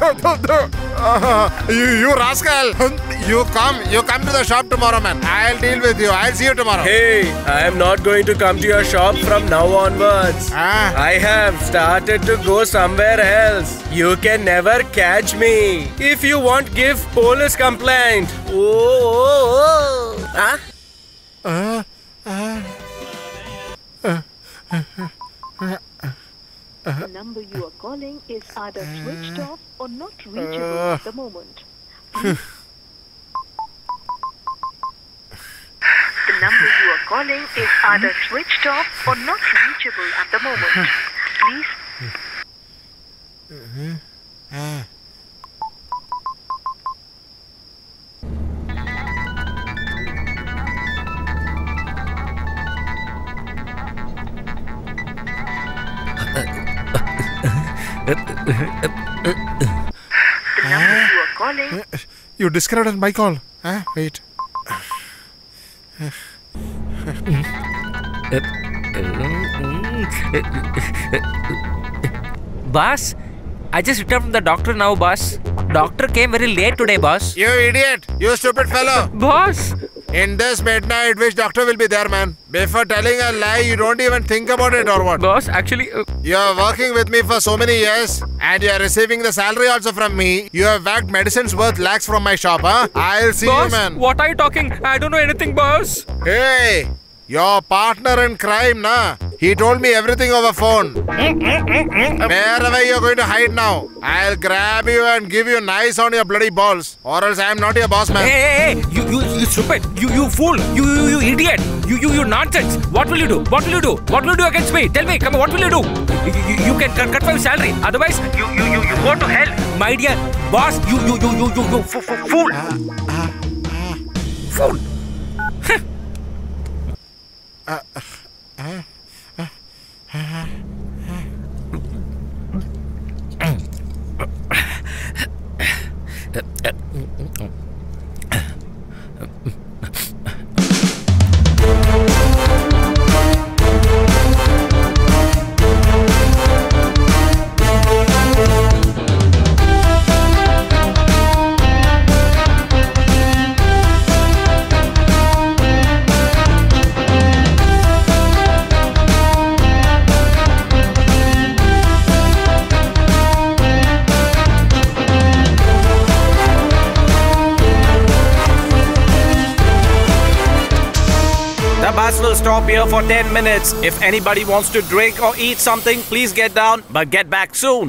you, you rascal. You come, you come to the shop tomorrow, man. I'll deal with you. I'll see you tomorrow. Hey, I am not going to come to your shop from now onwards. Ah. I have started to go somewhere else. You can never catch me. If you want, give police complaint. Oh, oh, oh. Huh? Uh, uh, uh, uh, uh. The number you are calling is either switched off or not reachable uh, at the moment. The number you are calling is either switched off or not reachable at the moment. Please. Uh-huh. Uh. The number you are calling. You disconnected my call. Huh? Wait. Boss, I just returned from the doctor now, boss. Doctor came very late today, boss. You idiot! You stupid fellow! Boss! In this midnight, which doctor will be there, man? Before telling a lie, you don't even think about it or what? Boss, actually... Uh... You're working with me for so many years and you're receiving the salary also from me. You have bagged medicines worth lakhs from my shop, huh? I'll see boss, you, man. What are you talking? I don't know anything, boss. Hey! Your partner in crime, na? He told me everything over phone. Wherever you're going to hide now, I'll grab you and give you nice on your bloody balls. Or else I'm not your boss, man. Hey, hey, hey! You, you, you stupid! You, you fool! You, you, you idiot! You, you, you nonsense! What will you do? What will you do? What will you do against me? Tell me! Come on! What will you do? You, you, you can cut, cut my salary. Otherwise, you, you, you, you go to hell, my dear boss. You, you, you, you, you, you, f- f- fool! Fool! Uh, uh, uh, uh, The bus will stop here for ten minutes. If anybody wants to drink or eat something, please get down, but get back soon.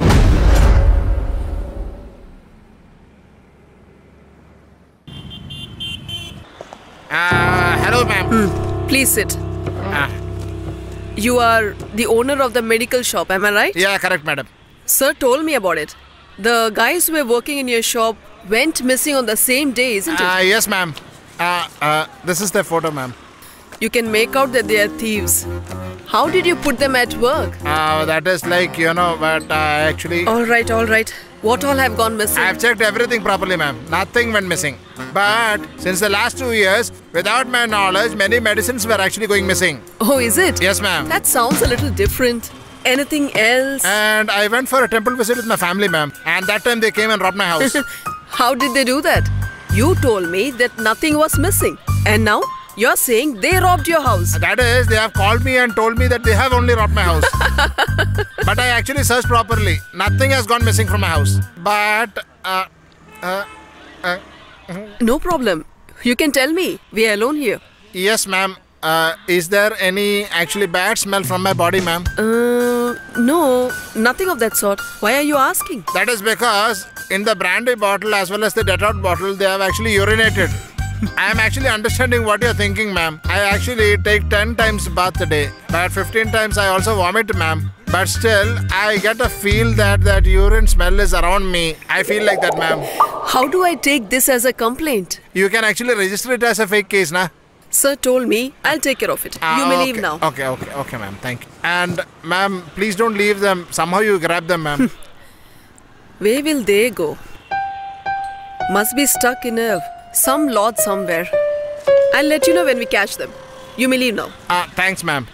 Uh, hello, ma'am. Hmm. Please sit. Ah. You are the owner of the medical shop, am I right? Yeah, correct, madam. Sir told me about it. The guys who were working in your shop went missing on the same day, isn't Uh, it? yes, ma'am. Uh, uh, this is the photo, ma'am. You can make out that they are thieves. How did you put them at work? Uh, that is like, you know, but uh, actually... All right, all right. What all have gone missing? I've checked everything properly, ma'am. Nothing went missing. But since the last two years, without my knowledge, many medicines were actually going missing. Oh, is it? Yes, ma'am. That sounds a little different. Anything else? And I went for a temple visit with my family, ma'am. And that time they came and robbed my house. How did they do that? You told me that nothing was missing. And now? You're saying they robbed your house. That is, they have called me and told me that they have only robbed my house. But I actually searched properly. Nothing has gone missing from my house. But, uh, uh, uh, No problem. You can tell me. We are alone here. Yes, ma'am. Uh, is there any actually bad smell from my body, ma'am? Uh, no, nothing of that sort. Why are you asking? That is because in the brandy bottle as well as the Dettol bottle, they have actually urinated. I am actually understanding what you're thinking, ma'am. I actually take ten times bath a day, but fifteen times I also vomit, ma'am. But still, I get a feel that that urine smell is around me. I feel like that, ma'am. How do I take this as a complaint? You can actually register it as a fake case, na? Sir told me I'll take care of it. Ah, you may okay. leave now. Okay, okay, okay, ma'am. Thank you. And, ma'am, please don't leave them. Somehow you grab them, ma'am. Where will they go? Must be stuck in a some lodge somewhere. I'll let you know when we catch them. You may leave now. Ah, thanks, ma'am.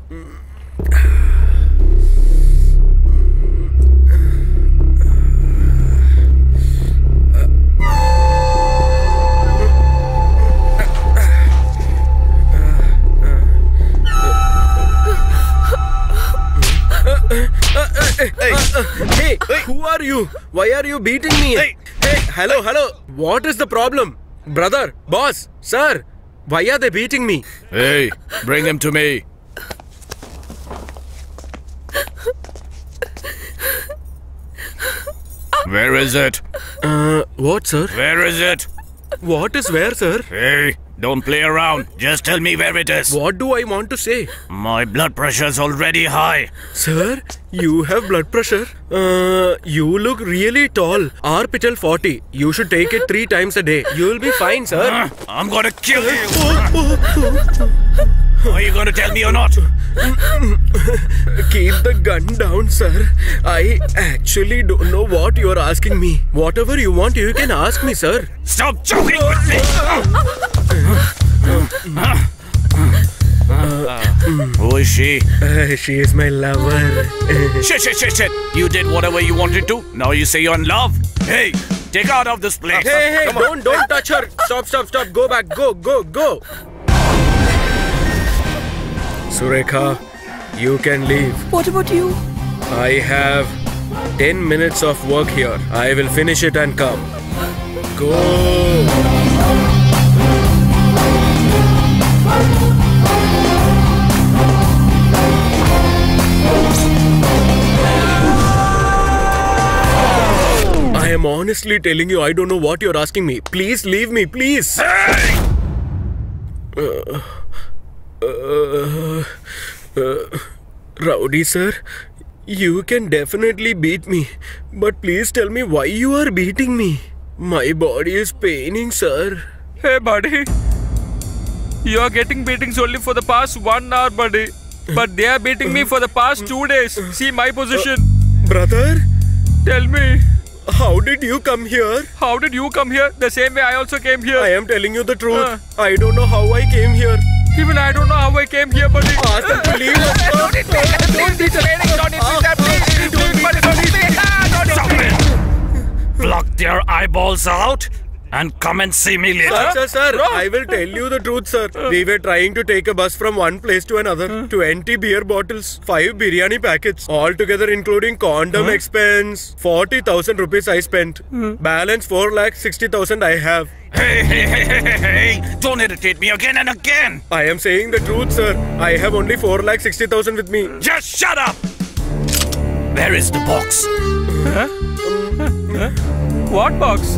Hey, who are you? Why are you beating me? Hey, hey, hello, hello. What is the problem? Brother, boss, sir, why are they beating me? Hey, bring him to me. Where is it? Uh, what, sir? Where is it? What is where, sir? Hey, don't play around. Just tell me where it is. What do I want to say? My blood pressure's already high. Sir, you have blood pressure. Uh, you look really tall. Arpital forty. You should take it three times a day. You'll be fine, sir. Uh, I'm gonna kill you. Are you gonna tell me or not? Keep the gun down, sir. I actually don't know what you're asking me. Whatever you want, you can ask me, sir. Stop joking with me! Who is she? Uh, she is my lover. Shit, shit, shit, shit. You did whatever you wanted to. Now you say you're in love. Hey, take her out of this place. Hey, hey, don't, don't touch her. Stop, stop, stop. Go back. Go, go, go. Surekha, you can leave. What about you? I have ten minutes of work here. I will finish it and come. Go. I am honestly telling you, I don't know what you're asking me. Please leave me, please. Hey! Uh, uh, uh, Rowdy sir, you can definitely beat me. But please tell me why you are beating me. My body is paining, sir. Hey, buddy. You are getting beatings only for the past one hour, buddy. But they are beating me for the past two days. See my position. Uh, brother? Tell me. How did you come here? How did you come here? The same way I also came here. I am telling you the truth. Uh, I don't know how I came here. Even I don't know how I came here, buddy. Ask them to leave us. Don't hit me. Don't hit me. Don't hit me. Don't hit me. Don't hit me. Stop it. Pluck their eyeballs out and come and see me later. Sir, sir, sir. Bro. I will tell you the truth, sir. We were trying to take a bus from one place to another. twenty beer bottles, five biryani packets, all together including condom huh? expense. forty thousand rupees I spent. Hmm. Balance four lakh sixty thousand I have. Hey, hey, hey, hey, hey, hey! Don't irritate me again and again! I am saying the truth, sir. I have only four lakh sixty thousand with me. Just shut up! Where is the box? Huh? Huh? What box?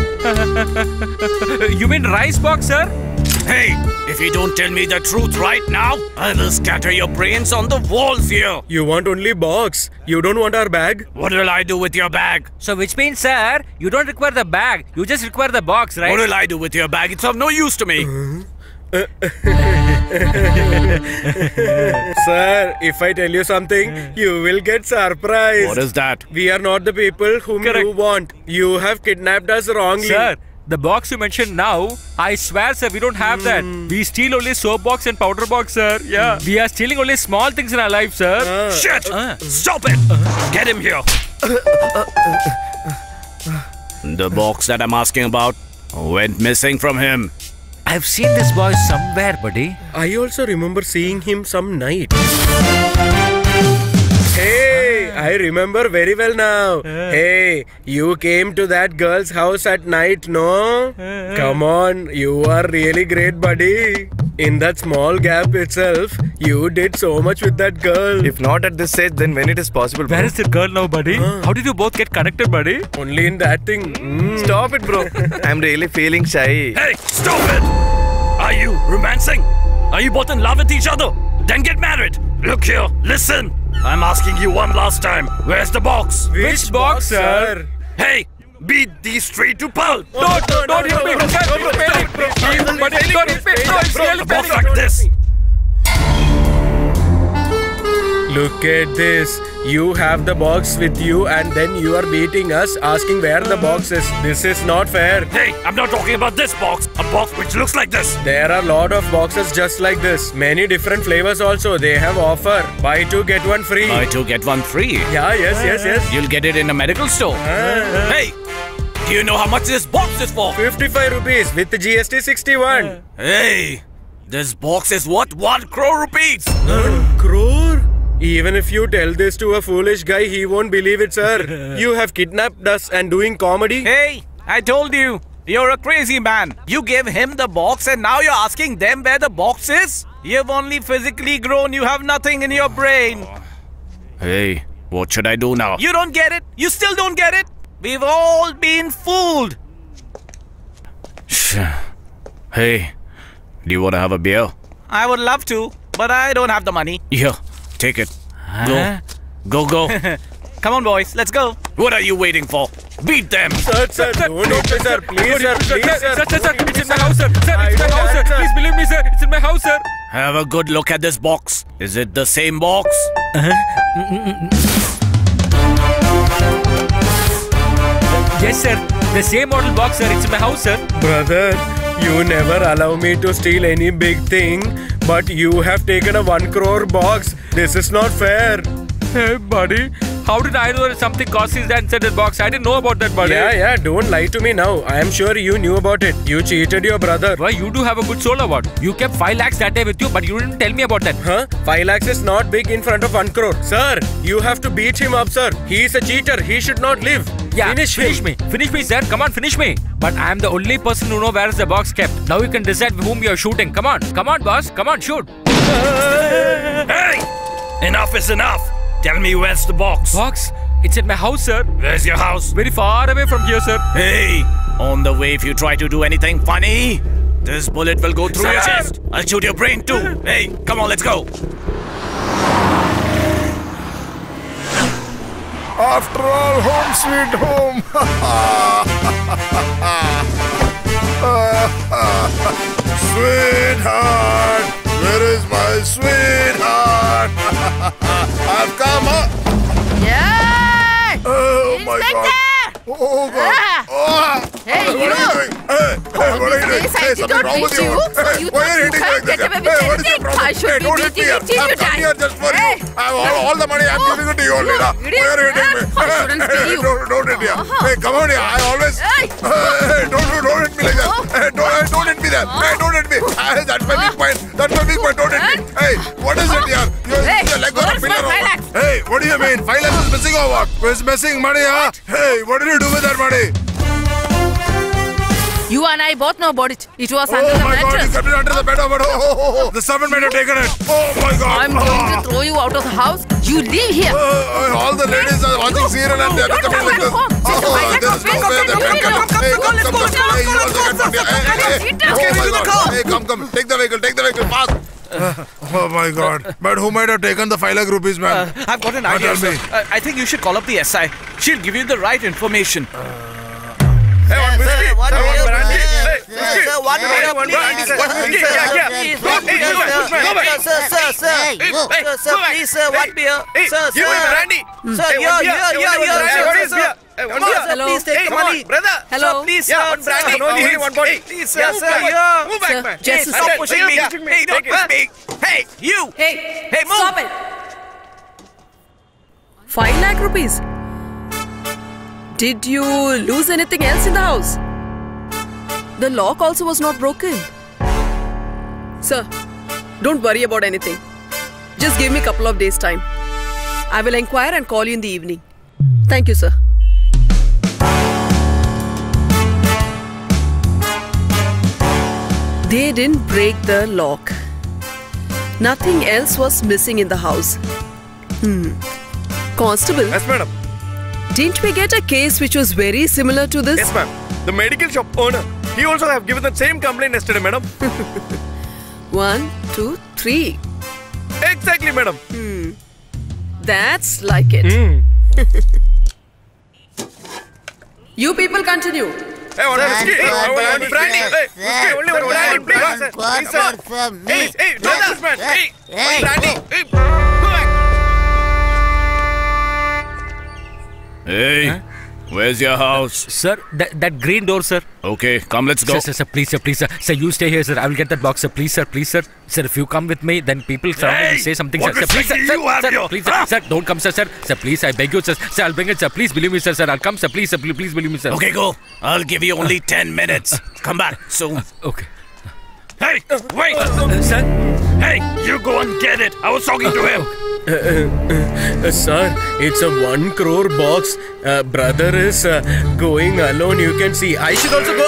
You mean rice box, sir? Hey, if you don't tell me the truth right now, I will scatter your brains on the walls here. You want only box. You don't want our bag? What will I do with your bag? So which means, sir, you don't require the bag. You just require the box, right? What will I do with your bag? It's of no use to me. Sir, if I tell you something, you will get surprised. What is that? We are not the people whom Correct. you want. You have kidnapped us wrongly. Sir, the box you mentioned now, I swear, sir, we don't have mm. that. We steal only soap box and powder box, sir. Yeah. We are stealing only small things in our life, sir. Uh, Shit! Uh, Stop it! Uh, Get him here. The box that I'm asking about went missing from him. I've seen this boy somewhere, buddy. I also remember seeing him some night. Hey, I remember very well now. Uh. Hey, you came to that girl's house at night, no? Uh. Come on, you are really great, buddy. In that small gap itself, you did so much with that girl. If not at this stage, then when it is possible, bro? Where is the girl now, buddy? Uh. How did you both get connected, buddy? Only in that thing. Mm. Stop it, bro. I'm really feeling shy. Hey, stop it! Are you romancing? Are you both in love with each other? Then get married. Look here, listen. I'm asking you one last time. Where's the box? Which, Which box, sir? Hey, beat these three to pulp. No, no, no, don't hit me. Don't hit me. The box like this. Look at this. You have the box with you and then you are beating us asking where the box is. This is not fair. Hey, I'm not talking about this box. A box which looks like this. There are a lot of boxes just like this. Many different flavors also. They have offer. Buy two, get one free. Buy two, get one free. Yeah, yes, yes, yes. You'll get it in a medical store. Uh, hey, do you know how much this box is for? fifty-five rupees with the G S T sixty-one. Hey, this box is worth one crore rupees. One crore? Even if you tell this to a foolish guy, he won't believe it, sir. You have kidnapped us and doing comedy? Hey, I told you. You're a crazy man. You gave him the box and now you're asking them where the box is? You've only physically grown. You have nothing in your brain. Hey, what should I do now? You don't get it. You still don't get it. We've all been fooled. Hey, do you want to have a beer? I would love to, but I don't have the money. Here, take it. Huh? Go. Go, go. Come on, boys. Let's go. What are you waiting for? Beat them. Sir, sir, don't hit me, sir. Please, sir, please, sir. Sir, sir, sir, it's in my house, sir. Sir, it's in my house, sir. Please believe me, sir. It's in my house, sir. Have a good look at this box. Is it the same box? Uh-huh. Yes, sir. The same model box, sir. It's in my house, sir. Brother, you never allow me to steal any big thing, but you have taken a one crore box. This is not fair. Hey, buddy. How did I know that something costly is that inside that box? I didn't know about that, buddy. Yeah, yeah. Don't lie to me now. I am sure you knew about it. You cheated your brother. Why, you do have a good soul or what? You kept five lakhs that day with you, but you didn't tell me about that. Huh? Five lakhs is not big in front of one crore. Sir, you have to beat him up, sir. He is a cheater. He should not live. Yeah, finish, finish him. me. Finish me, sir. Come on, finish me. But I am the only person who know where is the box kept. Now you can decide whom you are shooting. Come on. Come on, boss. Come on, shoot. Hey! Enough is enough. Tell me where's the box. Box? It's at my house, sir. Where's your house? Very far away from here, sir. Hey! On the way, if you try to do anything funny, this bullet will go through Sir. your chest. I'll shoot your brain too. Hey, come on, let's go. After all, home sweet home. Sweetheart, where is my sweetheart? I've come up. Yeah! Oh my Inspector! God. Oh God. Ah. Oh. Hey, what you! are you doing? Hey, hey, what are you doing? Days I Hey, did something not wrong with beat you? you, so Hey, you why thought are you you hitting can't like get this? away with Hey, what is your anything. problem? I should Hey, be don't hit beating me you up. till you I've come die. here just for Hey. you. I have all, all the money. I'm Oh. giving it to you only. Now. Idiot. Why are you hitting me? I shouldn't Hey, see you. Don't, don't hit me. Uh-huh. Hey, come on here. I always. Hey. Hey, don't, don't hit me like that. Hey, don't, hey, don't hit me there. Hey, don't hit me. Hey, that's my weak point. That's my weak point. Don't hit me. Hey, what is it here? Your, Hey, your leg on a where's my pillar or five what? lakhs? Hey, what do you mean? Five lakhs is missing or what? Where's missing money, huh? Hey, what did you do with that money? You and I both know about it. It was Oh under the my God, you mattress. kept it under the bed. Oh, oh, oh, oh. The servant might have taken it. Oh my God. I'm going to throw you out of the house. You leave here. Uh, all the ladies are watching serial and they're becoming like this. Oh, there is no way they can come. Hey, come, come, come. Hey, you also get from here. Hey, hey, hey. Oh my God. Hey, come, come. Take the vehicle. Take the vehicle. Fast. Uh, oh my God. But who might have taken the five lakh rupees, man? Uh, I've got an Uh, idea, tell me. sir. Uh, I think you should call up the S I. She'll give you the right information. Hey, one whiskey. One Hey, one beer, brandy. please. Hey, Sir, whiskey. sir, one Hey, beer, one please. brandy, sir. One Whiskey. beer, Yeah, yeah. please. Go, hey, you, Sir, push back, go back. Sir, sir, sir. Hey, Sir, hey, sir, go back. please, sir, one Hey, beer. hey, Sir, give me sir. brandy. Sir, Hey, here, one beer. here, Hey, here, one here. beer. Hey, Sir, what is sir. beer? Hey, one Come on, beer. sir, please take Hey, the come on, money. brother. Hello. Sir, please, Yeah, sir, one brandy. sir. No, only Please, one bottle. hey, Please, sir, yeah, sir, move back. yeah. Move back, Sir, man. just Hey, stop hey, pushing me. yeah. Hey, don't Take it. push me. Hey, you. Hey, Hey, move. stop it. Five lakh rupees. Did you lose anything else in the house? The lock also was not broken. Sir, don't worry about anything. Just give me a couple of days' time. I will inquire and call you in the evening. Thank you, sir. They didn't break the lock. Nothing else was missing in the house. Hmm. Constable. Yes, madam. Didn't we get a case which was very similar to this? Yes, ma'am. The medical shop owner. He also have given the same complaint yesterday, madam. One, two, three. Exactly, madam. Hmm. That's like it. Mm. You people continue. Hey, one whiskey. Hey, one one brandy, brandy. sir. Hey, whiskey, only one brandy, please. One Sir, quarter please, sir. for me. Hey, hey, don't push, man. Hey, Hey. one brandy. Hey, go back. Hey, huh? Where's your house? Sir, that, that green door, sir. Okay, come, let's go. Sir, sir, sir, please, sir, please, sir. Sir, you stay here, sir. I will get that box, sir. Please, sir, please, sir. Sir, if you come with me, then people surrounding Hey, me say something, what sir. Sir, please, sir, respect sir, do you have, sir, you? please, sir, Huh? sir, don't come, sir, sir. Sir, please, I beg you, sir. Sir, I'll bring it, sir. Please believe me, sir, sir. I'll come, sir. Please, sir, please, please believe me, sir. Okay, go. I'll give you only ten minutes. Come back soon. Okay. Hey, wait! Uh, sir? Hey, you go and get it. I was talking to him. Uh, uh, uh, sir, it's a one crore box. Uh, brother is uh, going alone. You can see. I should also go.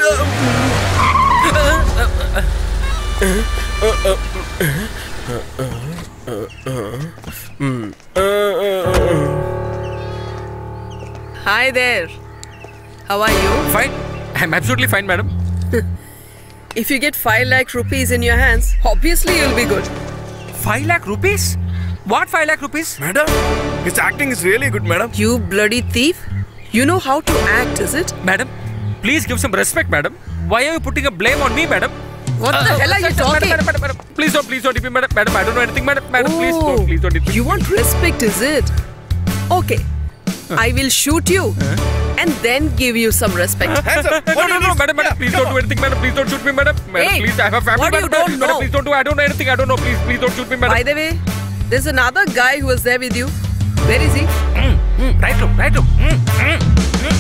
Hi there. How are you? Fine. I'm absolutely fine, madam. If you get five lakh rupees in your hands, obviously you'll be good. Five lakh rupees? What five lakh rupees? Madam, his acting is really good, madam. You bloody thief. You know how to act, is it? Madam, please give some respect, madam. Why are you putting a blame on me, madam? What the hell are you talking? Madam, madam, madam, please don't, please don't hit me, madam. Madam, I don't know anything, madam. Madam, Oh, please don't, please don't hit me. You want respect, is it? Okay. I will shoot you and then give you some respect. Hands up. No, no, no, madam, madam, please don't do anything, madam. Please don't shoot me, madam. Madam, Hey, please, I have a family, what you madam. don't Madam, know? please don't do. I don't know anything. I don't know. Please, please don't shoot me, madam. By the way, there's another guy who was there with you. Where is he? Mm, mm, right, look, right, look. Mm, mm, mm.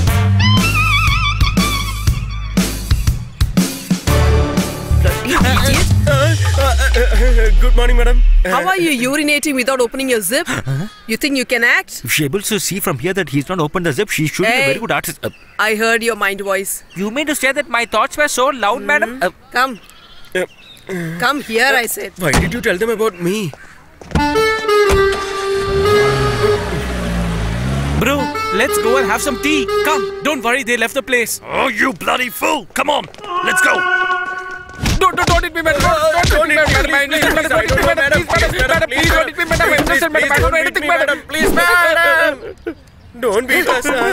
Idiot. Uh, uh, uh, uh, good morning, madam. How are you urinating without opening your zip? You think you can act? If she's able to see from here that he's not opened the zip, she should be a Hey. very good artist. Uh, I heard your mind voice. you mean to say that my thoughts were so loud, madam? Uh, Come. Come here, I said. Why did you tell them about me? Bro, let's go and have some tea. Come, don't worry, they left the place. Oh, you bloody fool. Come on, let's go. Don't, don't, don't hit me, madam. Don't, don't hit me, madam. I insist, madam. Don't hit me, madam. Please, madam. Madam, please don't hit me, madam. I insist, madam. I don't know anything, madam. Please, madam. Don't beat us, sir.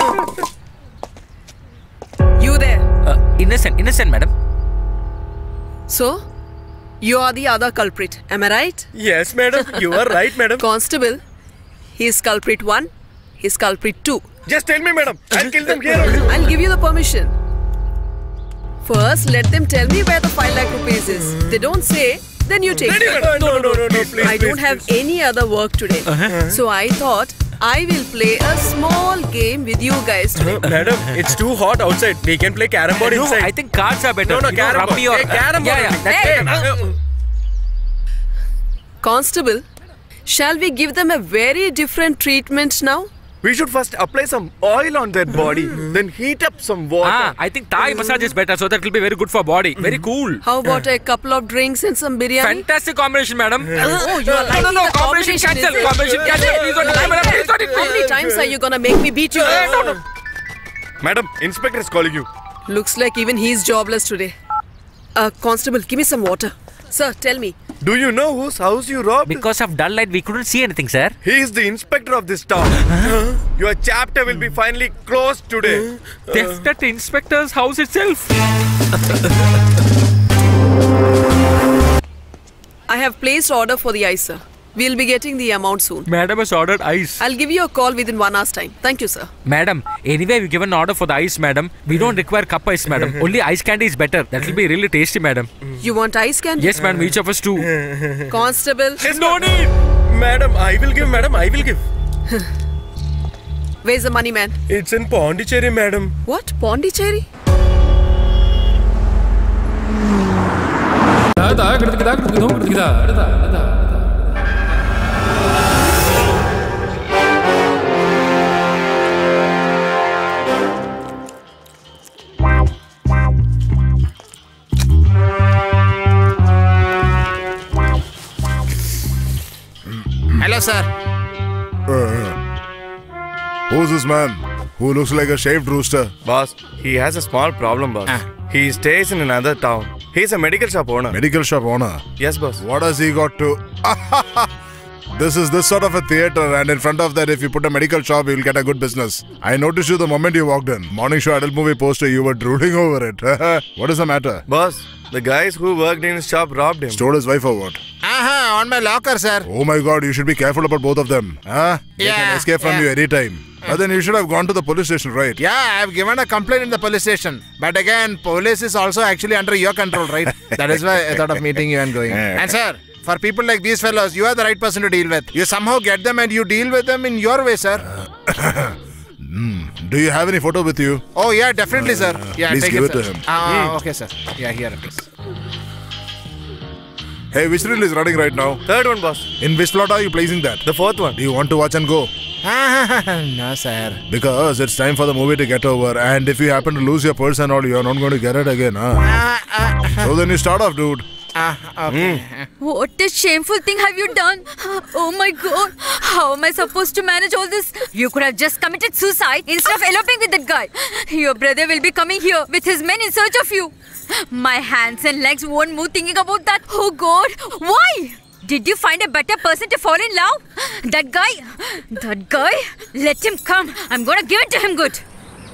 You there. Uh, innocent, innocent, madam. So, you are the other culprit. Am I right? Yes, madam. You are right, madam. Constable, he's culprit one, he's culprit two. Just tell me, madam. I'll kill them here only. I'll give you the permission. First, let them tell me where the five lakh rupees is. They don't say, then you take Ready, it. madam. No, no, no, no, please. I don't please, have please. any other work today. Uh-huh. So I thought I will play a small game with you guys today. Uh, madam, it's too hot outside. We can play carrom board No, inside. I think cards are better. No, no, You know, carrom rummy board. or- Hey, carrom Yeah, board yeah, only. that's Hey, better. Uh, Constable, shall we give them a very different treatment now? We should first apply some oil on their body, then heat up some water. Ah, I think Thai massage is better, so that will be very good for body. Very cool. How about a couple of drinks and some biryani? Fantastic combination, madam. Oh, you are No, no, liking no, the combination combination, cancel. is it? Combination Is cancel. it? Please don't You hit me, like madam. it? Please don't hit How me. many times are you gonna make me beat you? No, no. Madam, inspector is calling you. Looks like even he's jobless today. Uh, Constable, give me some water. Sir, tell me. Do you know whose house you robbed? Because of dull light, we couldn't see anything, sir. He is the inspector of this town. Your chapter will be finally closed today. Theft at the inspector's house itself. I have placed order for the ice, sir. We'll be getting the amount soon. Madam has ordered ice. I'll give you a call within one hour's time. Thank you, sir. Madam, anyway, we given order for the ice, madam. We don't require cup ice, madam. Only ice candy is better. That will be really tasty, madam. You want ice candy? Yes, madam. Each of us two. Constable. No need. Madam, I will give, madam. I will give. Where's the money, man? It's in Pondicherry, madam. What? Pondicherry? Hello, sir. Who's this man who looks like a shaved rooster? Boss, he has a small problem, boss. He stays in another town. He's a medical shop owner. Medical shop owner. Yes, boss. What has he got to? This is this sort of a theater, and in front of that, if you put a medical shop, you'll get a good business. I noticed you the moment you walked in. Morning show adult movie poster, you were drooling over it. What is the matter? Boss, the guys who worked in his shop robbed him. Stole his wife or what? Uh-huh, on my locker, sir. Oh my God, you should be careful about both of them. Huh? They Yeah, can escape from yeah. you anytime. But then you should have gone to the police station, right? Yeah, I've given a complaint in the police station. But again, police is also actually under your control, right? That is why I thought of meeting you and going. And sir, for people like these fellows, you are the right person to deal with. You somehow get them and you deal with them in your way, sir. Mm. Do you have any photo with you? Oh yeah, definitely, sir. Yeah, please take give it, it sir. to him. Ah, Mm. okay, sir. Yeah, here it is. Hey, which reel is running right now? Third one, boss. In which slot are you placing that? The fourth one. Do you want to watch and go? No, sir. Because it's time for the movie to get over, and if you happen to lose your purse and all, you're not going to get it again, huh? So then you start off, dude. Ah, okay. What a shameful thing have you done? Oh my God. How am I supposed to manage all this? You could have just committed suicide instead of eloping with that guy. Your brother will be coming here with his men in search of you. My hands and legs won't move thinking about that. Oh God. Why? Did you find a better person to fall in love? That guy? That guy? Let him come. I'm gonna give it to him good.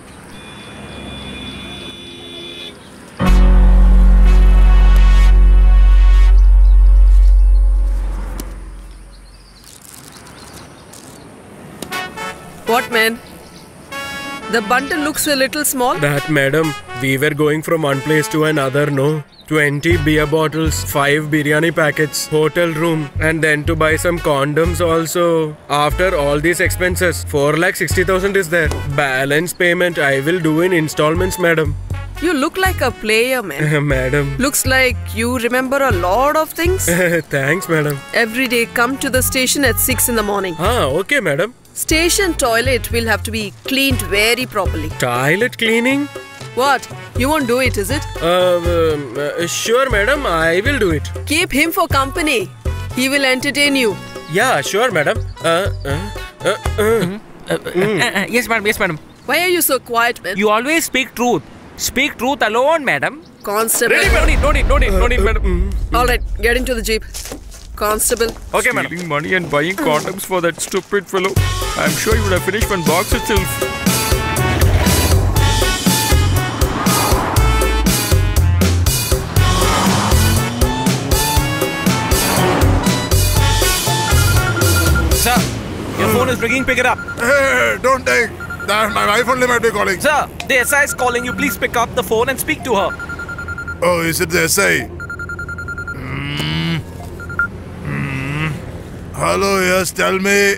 What, man? The bundle looks a little small. That, madam, we were going from one place to another, no? twenty beer bottles, five biryani packets, hotel room, and then to buy some condoms also. After all these expenses, four lakh sixty thousand is there. Balance payment I will do in installments, madam. You look like a player, man. Madam. Looks like you remember a lot of things. Thanks, madam. Every day come to the station at six in the morning. Ah, okay, madam. Station toilet will have to be cleaned very properly. Toilet cleaning? What? You won't do it, is it? Uh, um, uh, sure, madam. I will do it. Keep him for company. He will entertain you. Yeah, sure, madam. Uh, uh, uh, uh. Uh, uh, yes, madam. Yes, madam. Why are you so quiet, man? You always speak truth. Speak truth alone, madam. Constable. Ready, no need, no need, no need, no need, madam. All right, get into the jeep. Constable. Okay, madam. Stealing money and buying condoms for that stupid fellow. I'm sure he would have finished one box itself. Sir, your phone is ringing. Pick it up. Hey, don't take. That my wife only might be calling. Sir, the S I is calling you. Please pick up the phone and speak to her. Oh, is it the S I? Mm. Mm. Hello, yes, tell me.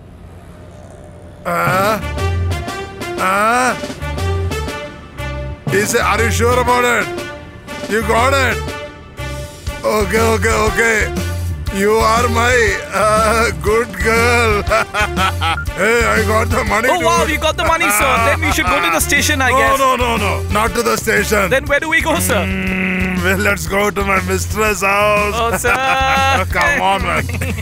Ah? Uh, ah? Uh, he said, are you sure about it? You got it? Okay, okay, okay. You are my uh, good girl. Hey, I got the money. Oh, to wow, it. you got the money, sir. Then we should go to the station, I no, guess. No, no, no, no. Not to the station. Then where do we go, sir? Mm, well, let's go to my mistress' house. Oh, sir. Come on, man.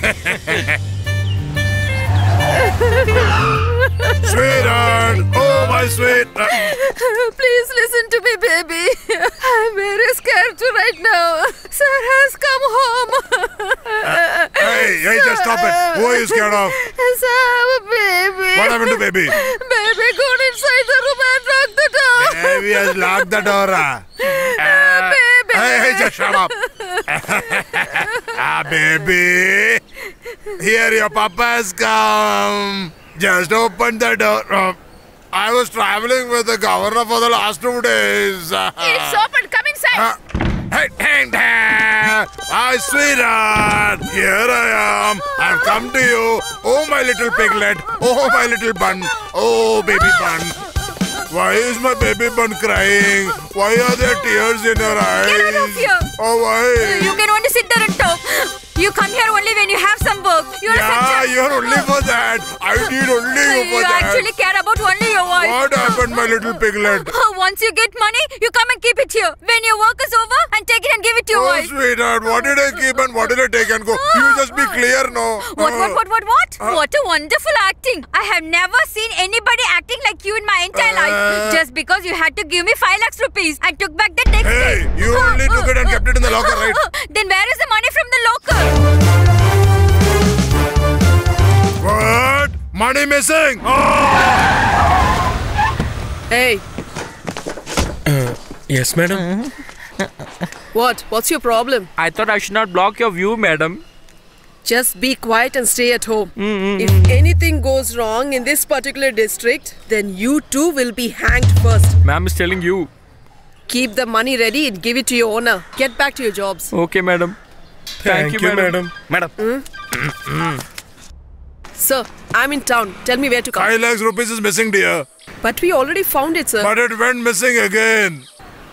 Sweetheart. Oh, my sweet. Please listen to me, baby. I'm very scared to right now. Sir has come home. Uh, hey, hey, just stop it. Who are you scared of? Sir, baby. What happened to baby? Baby, go inside the room and lock the door. Baby has locked the door. Uh, baby. Hey, hey, just shut up. Ah, baby. Here, your papa has come. Just open the door. Uh, I was traveling with the governor for the last two days. It's open. Come inside. Uh, hey, hey, hey. Hi, sweetheart. Here I am. I've come to you. Oh, my little piglet. Oh, my little bun. Oh, baby bun. Why is my baby bun crying? Why are there tears in her eyes? Get out of here. Oh, why? You can only sit there and talk. You come here only when you have some work. You're yeah, such a... you're only for that. I need only you for you that. actually care about only your wife. What happened, my little piglet? Once you get money, you come and keep it here. When your work is over, and take it and give it to your Oh, wife. sweetheart, what did I keep and what did I take and go? You just be clear, no? What, what, what, what, what? Uh, what a wonderful acting. I have never seen anybody acting like you in my entire Uh, life. Just because you had to give me five lakhs rupees and took back the next Hey, day. you only took it and kept it in the locker, right? Then where is the money from the locker? What? Money missing? Oh! Hey. Uh, yes, madam. What? What's your problem? I thought I should not block your view, madam. Just be quiet and stay at home. Mm-hmm. If anything goes wrong in this particular district, then you too will be hanged first. Ma'am is telling you. Keep the money ready and give it to your owner. Get back to your jobs. Okay, madam. Thank, Thank you, you, madam. Madam. Hmm? Sir, I'm in town. Tell me where to come. Five lakhs rupees is missing, dear. But we already found it, sir. But it went missing again.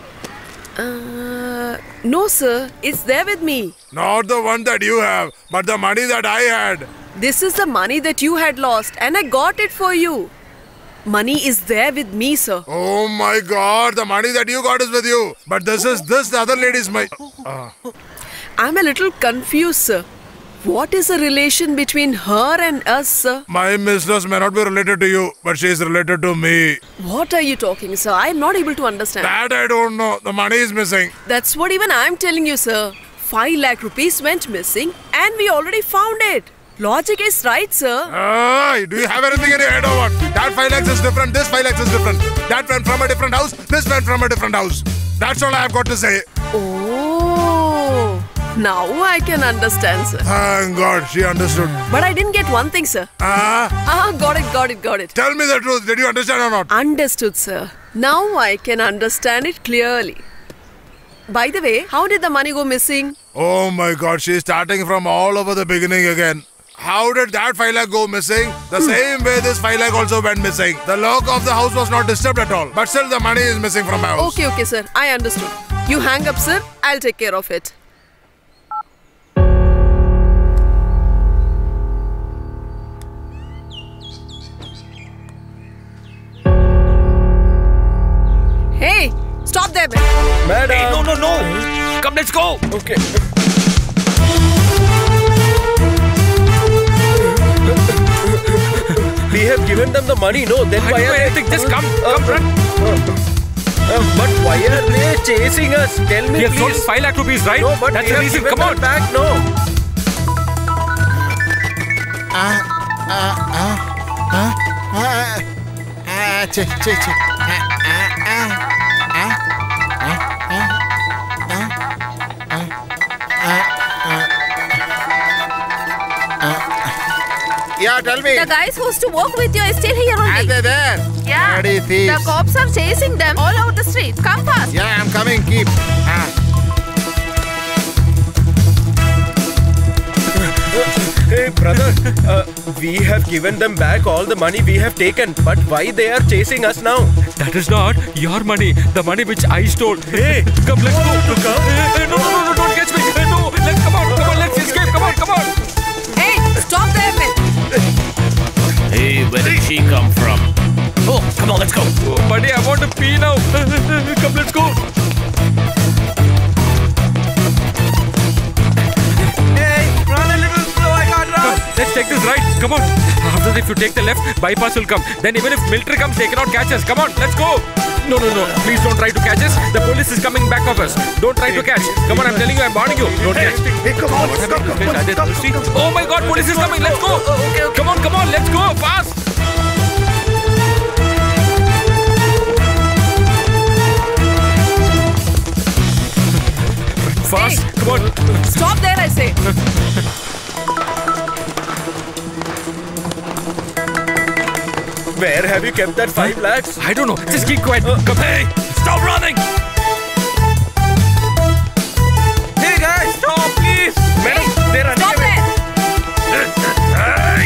Uh, no, sir. It's there with me. Not the one that you have, but the money that I had. This is the money that you had lost, and I got it for you. Money is there with me, sir. Oh my God, the money that you got is with you. But this is this, the other lady's my. Uh. I'm a little confused, sir. What is the relation between her and us, sir? My mistress may not be related to you, but she is related to me. What are you talking, sir? I'm not able to understand. That I don't know. The money is missing. That's what even I'm telling you, sir. Five lakh rupees went missing and we already found it. Logic is right, sir. Uh, do you have anything in your head or what? That five lakhs is different, this five lakhs is different. That went from a different house, this went from a different house. That's all I have got to say. Oh, now I can understand, sir. Thank God, she understood. But I didn't get one thing, sir. Ah? Ah, got it, got it, got it. Tell me the truth. Did you understand or not? Understood, sir. Now I can understand it clearly. By the way, how did the money go missing? Oh my God, she is starting from all over the beginning again. How did that five lakh go missing? The hmm. same way this five lakh also went missing. The lock of the house was not disturbed at all. But still the money is missing from my house. Okay, okay, sir. I understood. You hang up, sir. I'll take care of it. Hey, stop there, man. Madam. Hey, no, no, no. Come, let's go. Okay. We have given them the money, no? Then I why don't are know anything. they... Just come, uh, come, run. Uh, uh, but why are they chasing us? Tell me, we have please. sold five lakh rupees, right? No, but that's we the have reason. given Come them on. back, no. Ah, ah, ah, ah, ah, ah, ch, ch, ch, ah, ah, ah, ah, ah, ah, ah. Yeah, tell me. The guys who used to work with you are still here only. Are they there? Yeah. Bloody thieves. The cops are chasing them all over the street. Come fast. Yeah, I'm coming. Keep. Ah. Hey, brother. Uh, we have given them back all the money we have taken. But why they are chasing us now? That is not your money. The money which I stole. Hey, come, let's go. To come? Hey, no, no, no, no, don't catch me. Hey, no, let's come on, come on, let's escape. Come on, come on. Hey, stop there, man. Hey, where did she come from? Oh, come on, let's go. Oh, buddy, I want to pee now. Come, let's go. Hey, run a little slow, I can't run. Come, let's take this right. Come on. After that, if you take the left, bypass will come. Then even if military comes, they cannot catch us. Come on, let's go. No, no, no. Please don't try to catch us. The police is coming back of us. Don't try to catch. Come on, I'm telling you, I'm warning you. Don't catch. Hey, come on, come, come, come, come, come. Oh my God, police is coming. Let's go. Okay, okay. Come on, come on, let's go. Fast. Fast. Hey, come on. Stop there, I say. Where have you kept that five lakhs? I don't know. Just keep quiet. Uh, come. Hey, stop running. Hey guys, stop please. Hey, they're running stop away. Hey.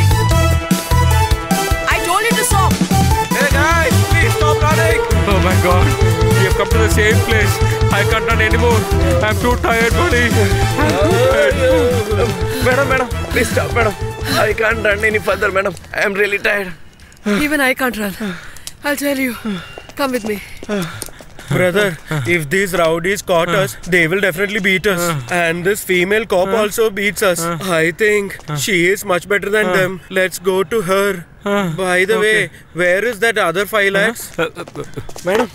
I told you to stop. Hey guys, please stop running. Oh my God. We have come to the same place. I can't run anymore. I'm too tired, buddy. I'm too tired. Uh, madam, madam, please stop, madam. I can't run any further, madam. I am really tired. Even I can't run. I'll tell you. Come with me. Brother, if these rowdies caught us, they will definitely beat us. And this female cop also beats us. I think she is much better than them. Let's go to her. By the way, where is that other five lakhs? Madam.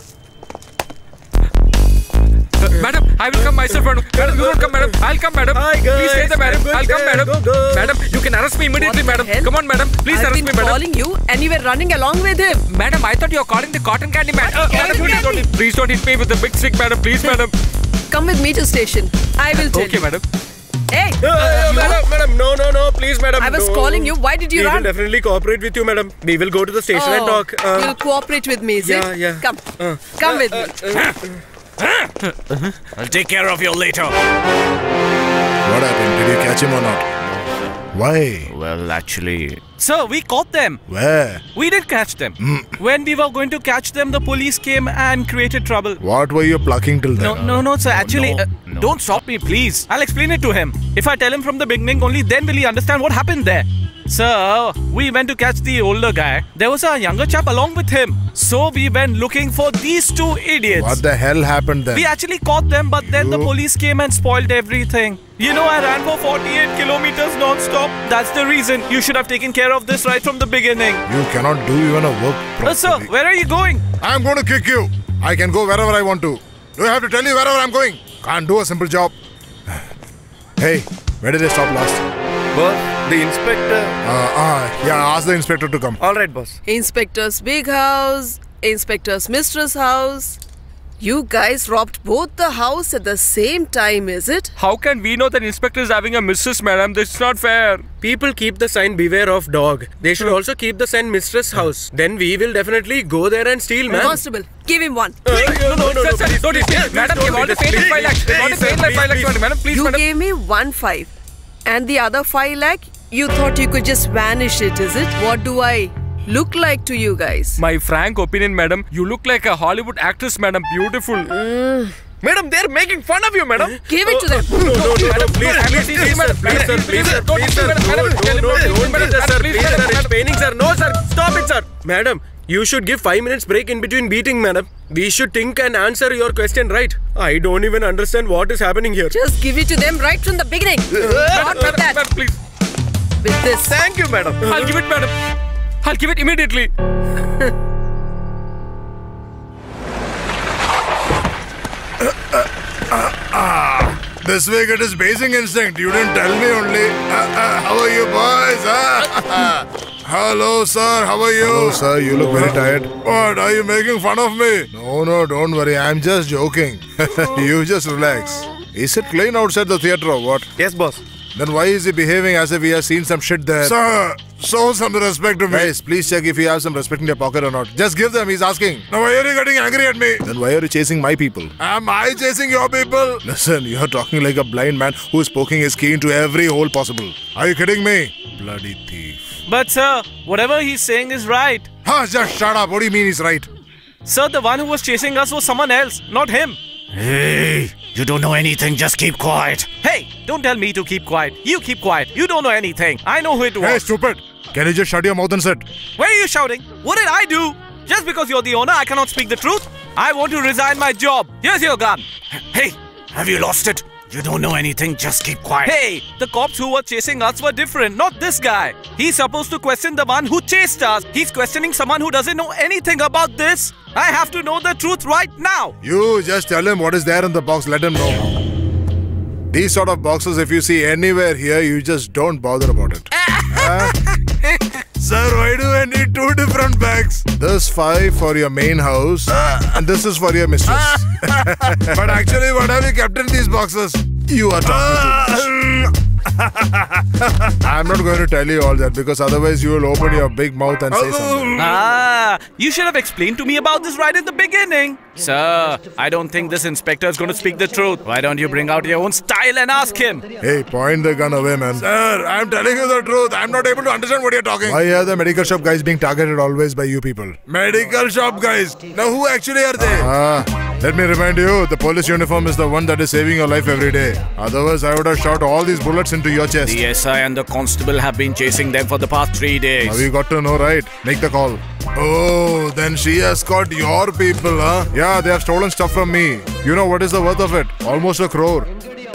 Uh, madam, I will come myself. Madam, madam you don't come, madam. I'll come, madam. Hi, guys. Please stay there, madam. Good I'll come, day. madam. Go, go. Madam, you can arrest me immediately, What the madam. hell? Come on, madam. Please I've arrest been me, madam. calling you and you were running along with him. Madam, I thought you were calling the cotton candy man. Uh, madam, Cotton please candy? don't, please don't hit me with the big stick, madam. Please, madam. Come with me to station. I will tell Okay, you. madam. Hey! Uh, uh, madam, madam, no, no, no, please, madam. I was no. calling you. Why did you we run? We will definitely cooperate with you, madam. We will go to the station and Oh, talk. Uh, You'll cooperate with me, is yeah, it? yeah. Come. Uh, Come uh, with uh, me. uh, I'll take care of you later. What happened? Did you catch him or not? Why? Well, actually... Sir, we caught them. Where? We did catch them. When we were going to catch them, the police came and created trouble. What were you plucking till then? No, no, no, sir. Actually, no, uh, don't stop me, please. I'll explain it to him. If I tell him from the beginning, only then will he understand what happened there. Sir, we went to catch the older guy. There was a younger chap along with him. So we went looking for these two idiots. What the hell happened then? We actually caught them, but then the police came and spoiled everything. You know, I ran for forty-eight kilometers non-stop. That's the reason. You should have taken care of this right from the beginning. You cannot do even a work properly. Uh, sir, where are you going? I'm going to kick you. I can go wherever I want to. Do I have to tell you wherever I'm going? Can't do a simple job. Hey, where did I stop last? Boss, the inspector. Uh, uh, yeah, ask the inspector to come. All right, boss. Inspector's big house, Inspector's mistress house. You guys robbed both the house at the same time, is it? How can we know that inspector is having a mistress, madam? That's not fair. People keep the sign beware of dog. They should also keep the sign mistress house. Then we will definitely go there and steal, man. Constable, give him one. Uh, no, no, no, Sir, no, sir, please, don't please, please, please, madam, don't give all do the this, paid please, five lakhs. please, All the sir, paid like five please, lakhs, madam. Please, You madam. gave me one five. And the other five lakh, you thought you could just vanish it, is it? What do I look like to you guys? My frank opinion, madam, you look like a Hollywood actress, madam. Beautiful. Mm. Madam, they're making fun of you, madam. Give it to them. No, no, no, no, please, please, please, sir, please, sir, please, sir, please, sir, no, no, no, don't do this, sir, please, sir, it's paining, sir, no, sir, stop it, sir. Madam, you should give five minutes break in between beating, madam. We should think and answer your question, right? I don't even understand what is happening here. Just give it to them right from the beginning. Not with that. Madam, please. With this. Thank you, madam. I'll give it, madam. I'll give it immediately. This way it is basic instinct. You didn't tell me only. Uh, uh, how are you boys? Uh? Hello, sir. How are you? Hello, sir. You look very tired. What? Are you making fun of me? No, no, don't worry. I'm just joking. You just relax. Is it clean outside the theatre or what? Yes, boss. Then why is he behaving as if he has seen some shit there? Sir, show some respect to me. Guys, please check if you have some respect in your pocket or not. Just give them, he's asking. Now why are you getting angry at me? Then why are you chasing my people? Am I chasing your people? Listen, you're talking like a blind man who is poking his key into every hole possible. Are you kidding me? Bloody thief. But sir, whatever he's saying is right. Huh, just shut up. What do you mean he's right? Sir, the one who was chasing us was someone else, not him. Hey, you don't know anything, just keep quiet. Hey, don't tell me to keep quiet. You keep quiet. You don't know anything. I know who it was. Hey, stupid. Can you just shut your mouth and sit? Why are you shouting? What did I do? Just because you're the owner, I cannot speak the truth? I want to resign my job. Here's your gun. Hey, have you lost it? You don't know anything, just keep quiet. Hey, the cops who were chasing us were different, not this guy. He's supposed to question the one who chased us. He's questioning someone who doesn't know anything about this. I have to know the truth right now. You just tell him what is there in the box. Let him know. These sort of boxes, if you see anywhere here, you just don't bother about it. uh, Sir, why do I need two different bags? This five for your main house and this is for your mistress. But actually, what have you kept in these boxes? You are talking too much. I'm not going to tell you all that because otherwise you will open your big mouth and say something. Ah, you should have explained to me about this right in the beginning. Sir, I don't think this inspector is going to speak the truth. Why don't you bring out your own style and ask him? Hey, point the gun away, man. Sir, I'm telling you the truth. I'm not able to understand what you're talking. Why are the medical shop guys being targeted always by you people? Medical shop guys? Now who actually are they? Ah. Let me remind you, the police uniform is the one that is saving your life every day. Otherwise, I would have shot all these bullets into your chest. The S I and the constable have been chasing them for the past three days. Now you got to know, right? Make the call. Oh, then she has caught your people, huh? Yeah, they have stolen stuff from me. You know what is the worth of it? Almost a crore.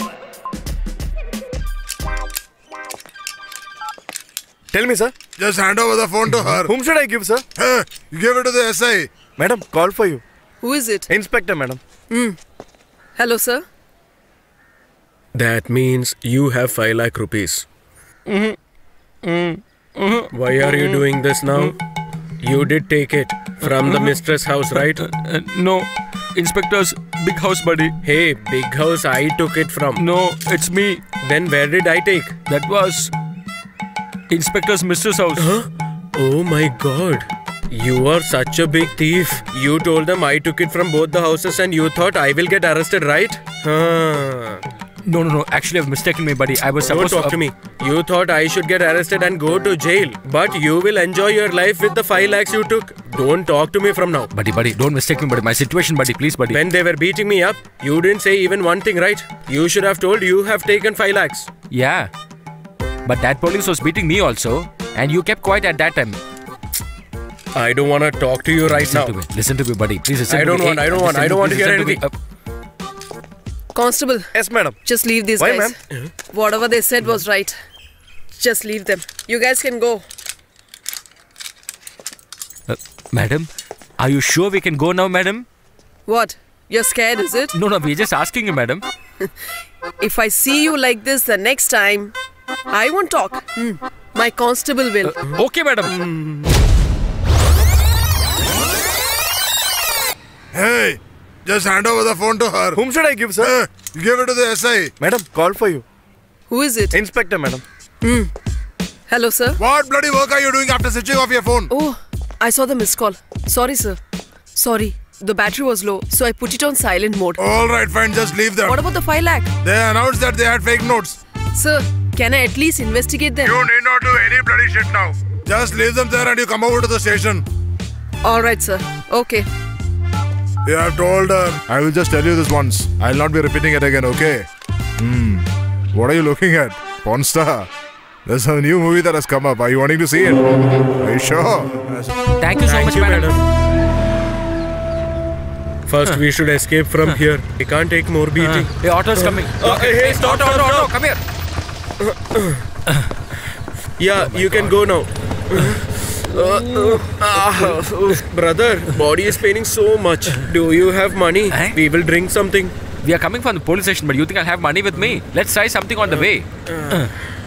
Tell me, sir. Just hand over the phone to her. Whom should I give, sir? Hey, you give it to the S I. Madam, call for you. Who is it? Inspector, madam. Hmm. Hello, sir. That means you have five lakh rupees. Mm-hmm. Mm-hmm. Why are you doing this now? You did take it from the mistress house, right? Uh, uh, no, inspectors, big house, buddy. Hey, big house, I took it from. No, it's me. Then where did I take? That was Inspector's Mistress house. Huh? Oh my god. You are such a big thief. You told them I took it from both the houses and you thought I will get arrested, right? Huh. No, no, no. Actually, I've mistaken me, buddy. I was Don't supposed talk to... to me. You thought I should get arrested and go to jail. But you will enjoy your life with the five lakhs you took. Don't talk to me from now. Buddy, buddy, don't mistake me, buddy. My situation, buddy. Please, buddy. When they were beating me up, you didn't say even one thing, right? You should have told you have taken five lakhs. Yeah. But that police was beating me also. And you kept quiet at that time. I don't want to talk to you right listen now. To me. Listen to me, buddy. Please listen I to don't me. want, Hey, I don't want, I don't want to hear anything. To Constable. Yes, madam. Just leave these Why, guys. ma'am? Whatever they said was right. Just leave them. You guys can go. Uh, madam, are you sure we can go now, madam? What? You're scared, is it? No, no, we're just asking you, madam. If I see you like this the next time, I won't talk. Hmm. My constable will. Uh, okay, madam. Hey, just hand over the phone to her. Whom should I give, sir? Hey, give it to the S I. Madam, call for you. Who is it? Inspector, madam. Hmm. Hello, sir. What bloody work are you doing after switching off your phone? Oh, I saw the missed call. Sorry, sir. Sorry. The battery was low, so I put it on silent mode. All right, fine. Just leave them. What about the five lakh? They announced that they had fake notes. Sir, can I at least investigate them? You need not do any bloody shit now. Just leave them there and you come over to the station. All right, sir. Okay. You have told her. I will just tell you this once. I'll not be repeating it again, okay? Hmm. What are you looking at? Pawn Star. There's a new movie that has come up. Are you wanting to see it? Are you sure? Thank you so Thank much, you, madam. madam. First, we should escape from here. We can't take more beating. Hey, auto's coming. Uh, hey, hey, stop, auto, stop, auto, stop. come here. Yeah, you can go now. Uh, uh, uh, brother, body is paining so much. Do you have money? Eh? We will drink something. We are coming from the police station, but you think I'll have money with me? Let's try something on the way. Uh,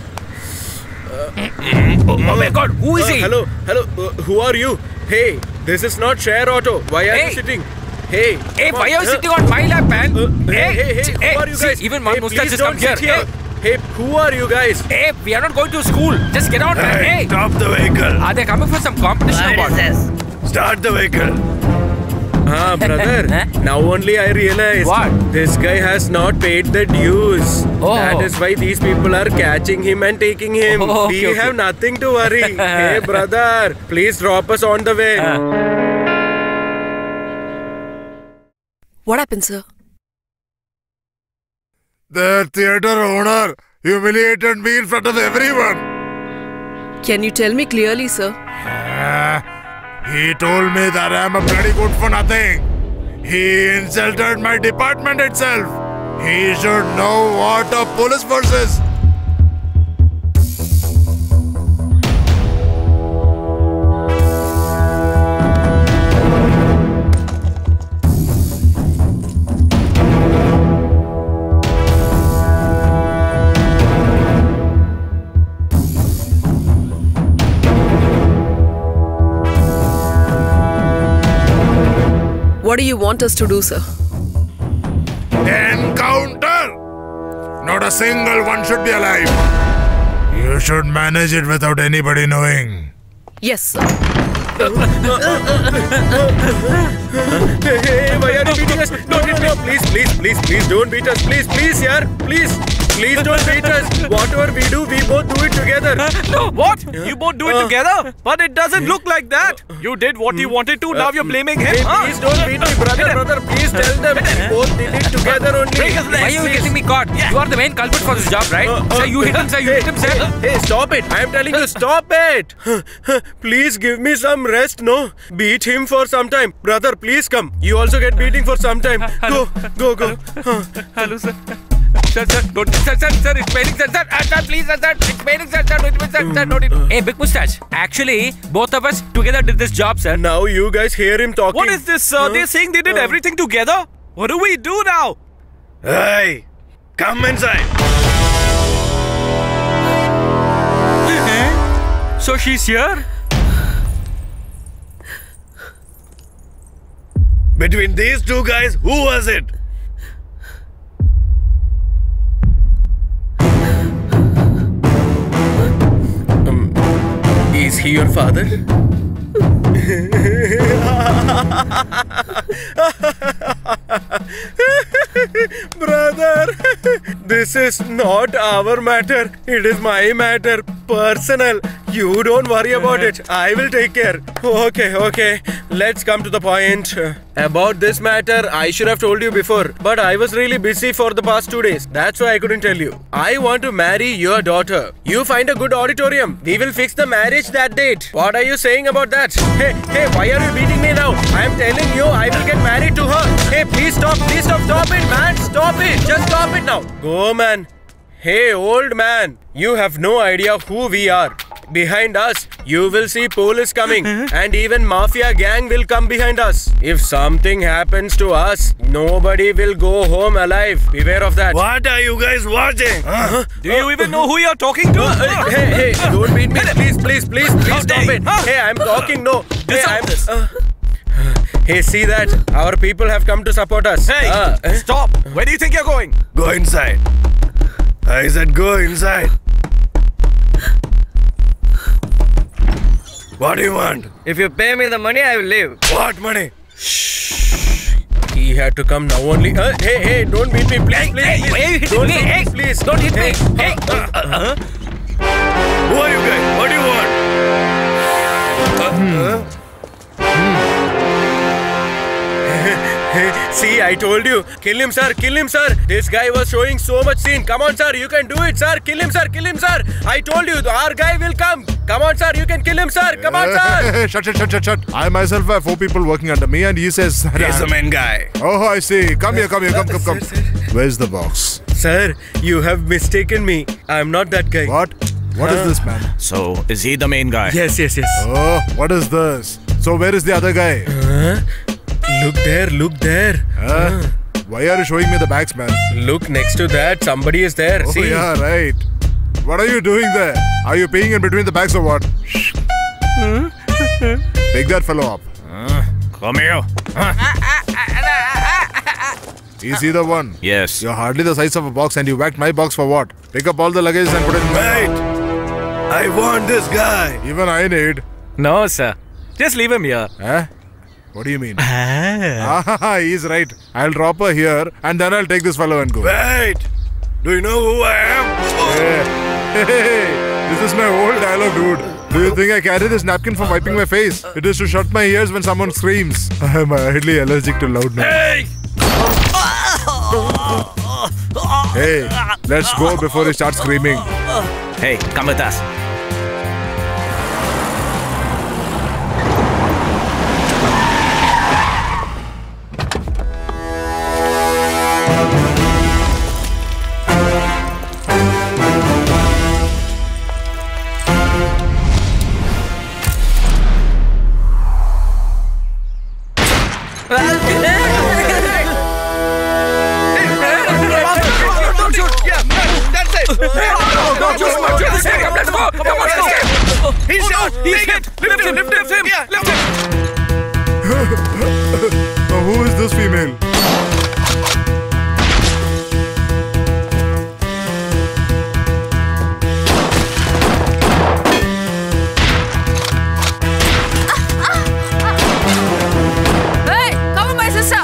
oh, oh my god, who is uh, he? Hello, hello, uh, who are you? Hey, this is not share auto. Why are Hey. you sitting? Hey, Hey, come why on. are you sitting on my lap, man? Uh, hey, hey, hey, hey, who are you see, guys? even one Hey, mustache please has come don't here. sit here. Hey, who are you guys? Hey, we are not going to school. Just get out, man. Hey, Stop the vehicle. are they coming for some competition or what? Start the vehicle. Ah, brother. Huh? Now only I realized. What? This guy has not paid the dues. Oh. That is why these people are catching him and taking him. Oh, okay, we okay. have nothing to worry. Hey, brother, please drop us on the way. Uh. What happened, sir? The theater owner humiliated me in front of everyone. Can you tell me clearly, sir? Uh, he told me that I am a bloody good for nothing. He insulted my department itself. He should know what a police force is. What do you want us to do, sir? Encounter! Not a single one should be alive. You should manage it without anybody knowing. Yes, sir. Hey, hey, why are you beating us? No, no, no, please, please, please, please don't beat us. Please, please, yaar, please. Please don't beat us. Whatever we do, we both do it together. No, what? You both do it together? But it doesn't look like that. You did what you wanted to, now you're blaming him. Hey, huh? please don't beat me, brother, brother. Please tell them. We both did it together only. Why are you Please. getting me caught? You are the main culprit for this job, right? Uh, uh, sir, you hit him, sir. You hey, hit him, sir. Hey, hey, stop it. I am telling you, stop it. Please give me some rest, no? Beat him for some time. Brother, please come. You also get beating for some time. Go, go, go. Hello, sir. Sir, sir, don't, sir, sir, sir, it's paining, sir, sir, uh, sir, please, sir, sir, it's paining, sir, sir, don't, sir, sir, don't. Hey, Big Mustache, actually, both of us together did this job, sir. Now you guys hear him talking. What is this, sir? They're saying they did everything together? What do we do now? Hey, come inside. So she's here? Between these two guys, who was it? Is he your father? Brother, this is not our matter. It is my matter. Personal. You don't worry about it. I will take care. Okay, okay. Let's come to the point. About this matter, I should have told you before, but I was really busy for the past two days. That's why I couldn't tell you. I want to marry your daughter. You find a good auditorium. We will fix the marriage that date. What are you saying about that? Hey, hey, why are you beating me now? I am telling you, I will get married to her. Hey, please stop, please stop, stop it, man. Stop it. Just stop it now. Go, man. Hey, old man. You have no idea who we are. Behind us, you will see police coming and even mafia gang will come behind us. If something happens to us, nobody will go home alive. Beware of that. What are you guys watching? Huh? Do you even know who you're talking to? Uh, hey, hey, don't beat me. Please, please, please, please stop it. Hey, I'm talking. No. Hey, I'm... Uh, hey, see that? Our people have come to support us. Hey, uh, eh? stop. Where do you think you're going? Go inside. I said go inside. What do you want? If you pay me the money, I will leave. What money? Shh. He had to come now only. Uh, hey, hey, don't beat me, please, please, hey, please. Hey, don't me. beat Hey, me, please. Don't hit hey, me. Hey, uh, uh, uh, uh. Who are you guys? What do you want? Uh, hmm. uh. See, I told you. Kill him, sir. Kill him, sir. This guy was showing so much scene. Come on, sir. You can do it, sir. Kill him, sir. Kill him, sir. I told you. Our guy will come. Come on, sir. You can kill him, sir. Come on, sir. Shut, shut, shut, shut, shut. I myself have four people working under me and he says... He's the main guy. Oh, I see. Come here, come here. Come, come, come. Sir, sir. Where's the box? Sir, you have mistaken me. I'm not that guy. What? What Huh? is this, man? So, is he the main guy? Yes, yes, yes. Oh, what is this? So, where is the other guy? Huh? Look there, look there. Huh? Huh? Why are you showing me the bags, man? Look next to that. Somebody is there. Oh, See? yeah, right. What are you doing there? Are you peeing in between the bags or what? Shh. Pick that fellow up. Uh, come here. Uh. Is he the one? Yes. You're hardly the size of a box and you whacked my box for what? Pick up all the luggage and put it in my... Wait! I want this guy. Even I need. No, sir. Just leave him here. Huh? What do you mean? Ah, he's right. I'll drop her here and then I'll take this fellow and go. Wait! Do you know who I am? Hey, hey, this is my old dialogue, dude. Do you think I carry this napkin for wiping my face? It is to shut my ears when someone screams. I am mildly allergic to loud noise. Hey! Hey, let's go before he starts screaming. Hey, come with us. He's shot! He's hit! Lift him! Lift him! Lift him! Lift him! Now who is this female? Hey, cover my sister.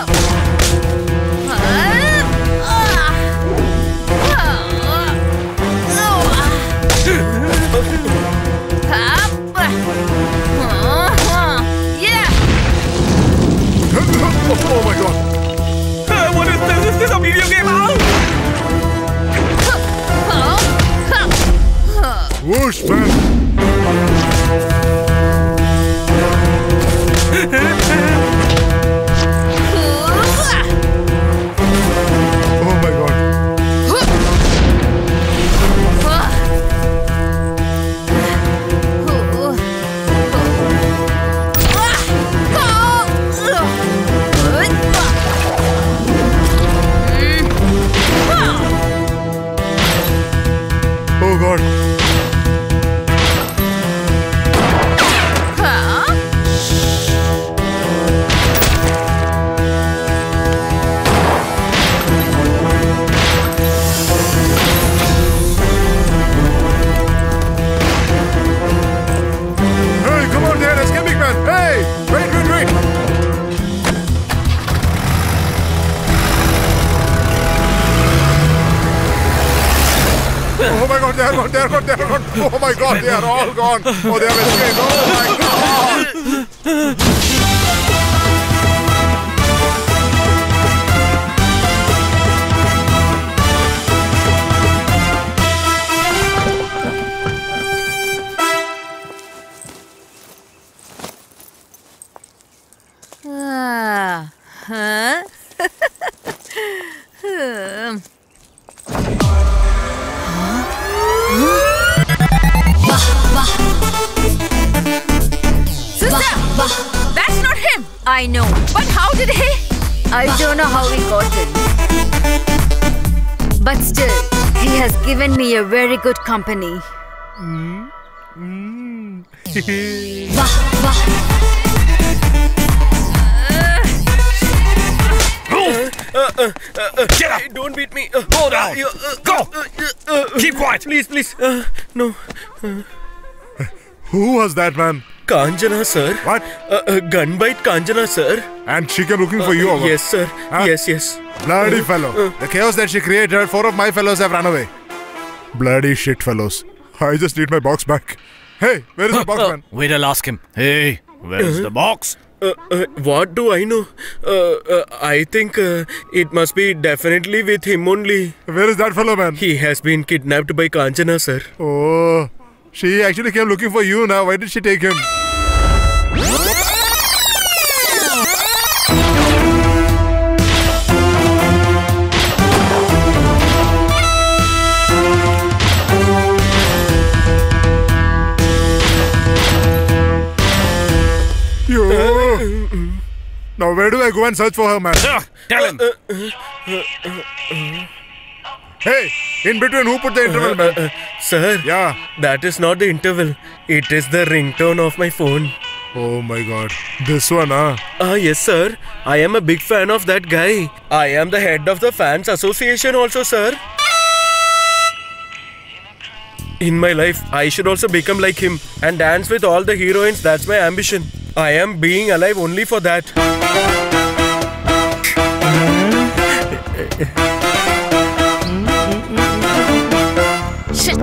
Oh my god! Uh, what is this? Is this a video game? Whoosh, man! Oh my god! Oh god! they are gone, they are gone, they are gone. Oh my God, they are all gone. Oh, they have escaped. Oh my God. Ah, huh? Hmm. Sister! That's not him! I know. But how did he? I don't know how he got it. But still, he has given me a very good company. Mm. Mm. Uh, uh, uh, uh, Get up! Don't beat me. Uh, Go down. Uh, uh, Go. Uh, uh, uh, Keep quiet. Please, please. Uh, no. Uh, Who was that man? Kanjana, sir. What? Uh, uh, gunbite Kanjana, sir. And she came looking for you, Uh, or what? yes, sir. Huh? Yes, yes. Bloody Uh, fellow. uh. The chaos that she created, four of my fellows have run away. Bloody shit fellows. I just need my box back. Hey, where is the box, man? Wait, I'll ask him. Hey, where's Uh-huh. the box? Uh, uh, what do I know? Uh, uh, I think uh, it must be definitely with him only. Where is that fellow, man? He has been kidnapped by Kanjana, sir. Oh, she actually came looking for you now. Why did she take him? Yo. Now where do I go and search for her, man? Tell him. Hey, in between, who put the interval, man? Uh, uh, sir, Yeah. that is not the interval. It is the ringtone of my phone. Oh my God. This one, huh? Ah, yes, sir. I am a big fan of that guy. I am the head of the fans association also, sir. In my life, I should also become like him and dance with all the heroines. That's my ambition. I am being alive only for that. Shit.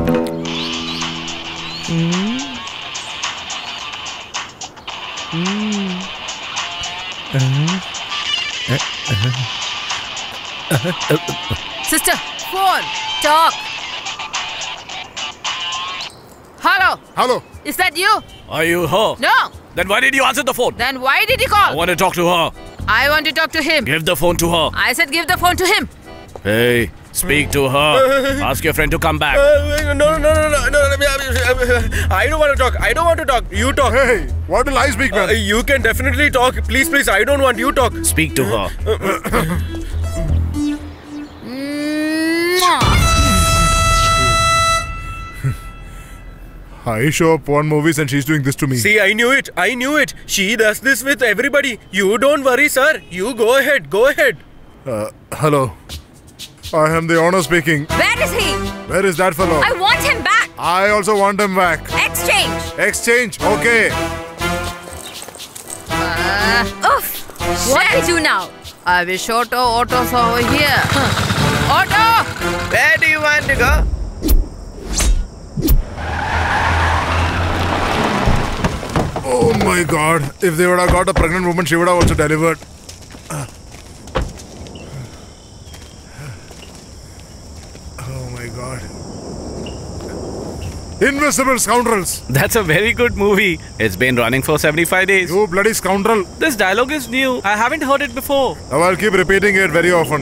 Sister, phone. Talk. Hello. Hello. Is that you? Are you her? No. Then why did you answer the phone? Then why did he I call? want to talk to her. I want to talk to him. Give the phone to her. I said give the phone to him. Hey, speak to her. Ask your friend to come back. Uh, no, no, no, no, no, no, no. I don't want to talk. I don't want to talk. You talk. Hey, what will I speak, Uh, man? you can definitely talk. Please, please. I don't want you talk. Speak to her. I show up porn movies and she's doing this to me. See, I knew it. I knew it. She does this with everybody. You don't worry, sir. You go ahead. Go ahead. Uh, hello. I am the owner speaking. Where is he? Where is that fellow? I want him back. I also want him back. Exchange. Exchange. Okay. Uh, Oof. What do we do now? I wish Auto Auto's over here. Auto! Where do you want to go? Oh my God. If they would have got a pregnant woman, she would have also delivered. Oh my God. Invisible scoundrels. That's a very good movie. It's been running for seventy-five days. You bloody scoundrel. This dialogue is new. I haven't heard it before. Now I'll keep repeating it very often.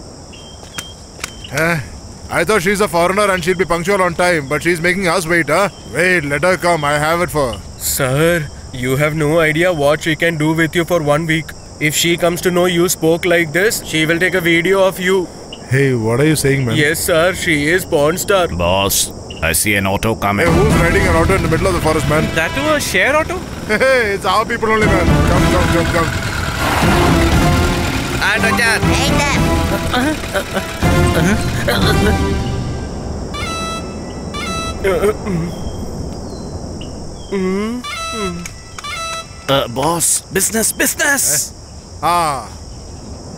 Eh? I thought she's a foreigner and she'll be punctual on time, but she's making us wait, huh? Wait, let her come. I have it for her. Sir, you have no idea what she can do with you for one week. If she comes to know you spoke like this, she will take a video of you. Hey, what are you saying, man? Yes, sir. She is porn star. Boss, I see an auto coming. Hey, who's riding an auto in the middle of the forest, man? That too a share auto? Hey, it's our people only, man. Come, come, come, come. Auto jar. Uh, boss, business, business. Ah.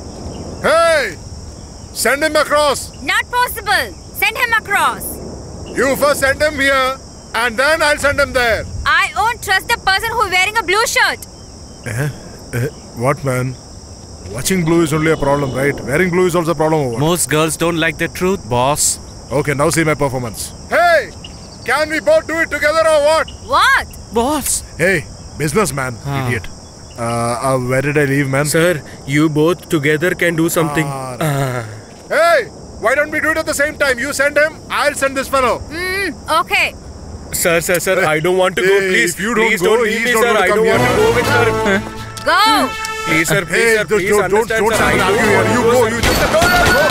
Hey! Send him across. Not possible. Send him across. You first send him here, and then I'll send him there. I won't trust the person who's wearing a blue shirt. Eh? Eh? What, man? Watching blue is only a problem, right? Wearing blue is also a problem. Or what? Most girls don't like the truth, boss. Okay, now see my performance. Hey! Can we both do it together or what? What? Boss! Hey, businessman, Ah. idiot. Uh, uh, where did I leave, man? Sir, you both together can do something. Ah. Ah. Hey! Why don't we do it at the same time? You send him, I'll send this fellow. Hmm, okay. Sir, sir, sir, I don't want to go. Hey, Please, if you don't please go, don't leave he's me, not sir. going to I come don't here. want to go with sir. Go. Please, sir, please, Hey, sir, don't, please don't, don't, understand, don't sir. stand I and don't argue here. want You to go, sir. you just go,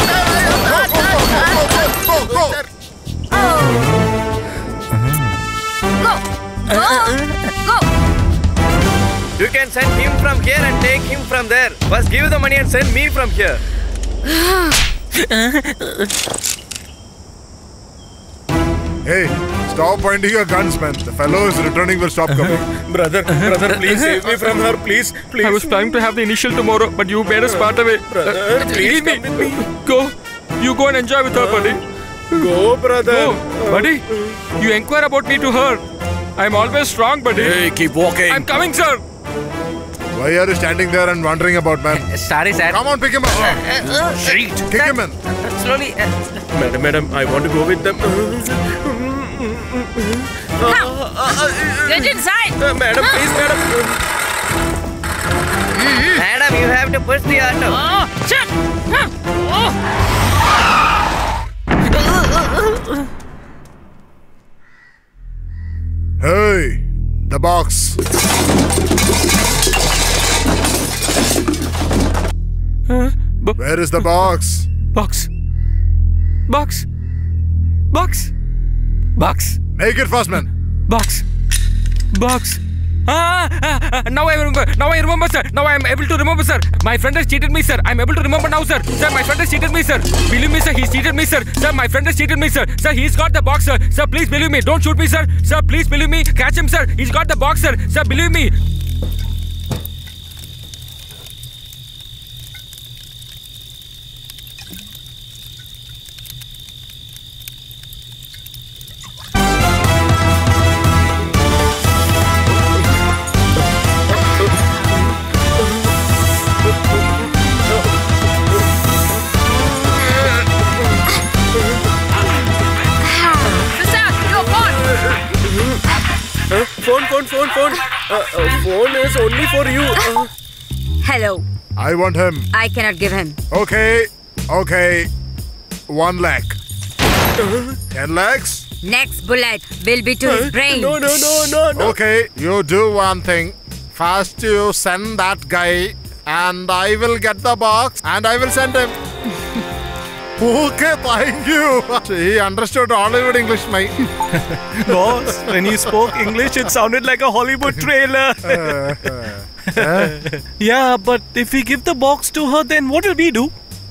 go, go, go, go, go, go. Go. Go. You can send him from here and take him from there. First give the money and send me from here. Hey, stop pointing your guns, man. The fellow is returning will stop coming. Brother, brother, please save me from her, please, please. I was trying to have the initial tomorrow, but you made us part away. Brother, Uh, please leave me. come with me. Go. You go and enjoy with her, buddy. Go, brother. Go, buddy. You inquire about me to her. I'm always strong, buddy. Hey, keep walking. I'm coming, sir. Why are you standing there and wondering about, man? Sorry, sir. Come on, pick him up. Shit. Kick him in. Slowly. Madam, madam, I want to go with them. Get inside. Uh, madam, please, madam. Madam, you have to push the auto. Oh, shit. Oh. Hey, the box. Uh, b- Where is the box? box. Box. Box. Box. Make it fast, man. Box. Box. Ah, ah, ah, now I remember. Now I remember, sir. Now I am able to remember, sir. My friend has cheated me, sir. I am able to remember now, sir. Sir, my friend has cheated me, sir. Believe me, sir. He's cheated me, sir. Sir, my friend has cheated me, sir. Sir, he's got the box, sir. Sir, please believe me. Don't shoot me, sir. Sir, please believe me. Catch him, sir. He's got the box, sir. Sir, believe me. Sister, your phone. Uh, phone, phone, phone, phone. Uh, uh, phone is only for you. Uh, Hello. I want him. I cannot give him. Okay, okay. One lakh. Ten lakhs? Next bullet will be to his brain. no, no, no, no, no. Okay, you do one thing. First, you send that guy, and I will get the box, and I will send him. Okay, thank you. He understood Hollywood English, mate. Boss, when you spoke English, it sounded like a Hollywood trailer. Yeah, but if we give the box to her, then what will we do?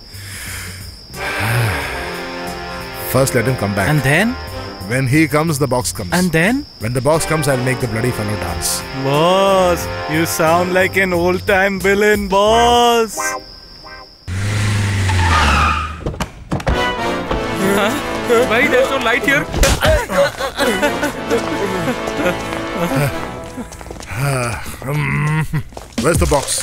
First, let him come back. And then? When he comes, the box comes. And then? When the box comes, I'll make the bloody fellow dance. Boss, you sound like an old-time villain, boss. Huh? Why there's no light here? um, where's the box?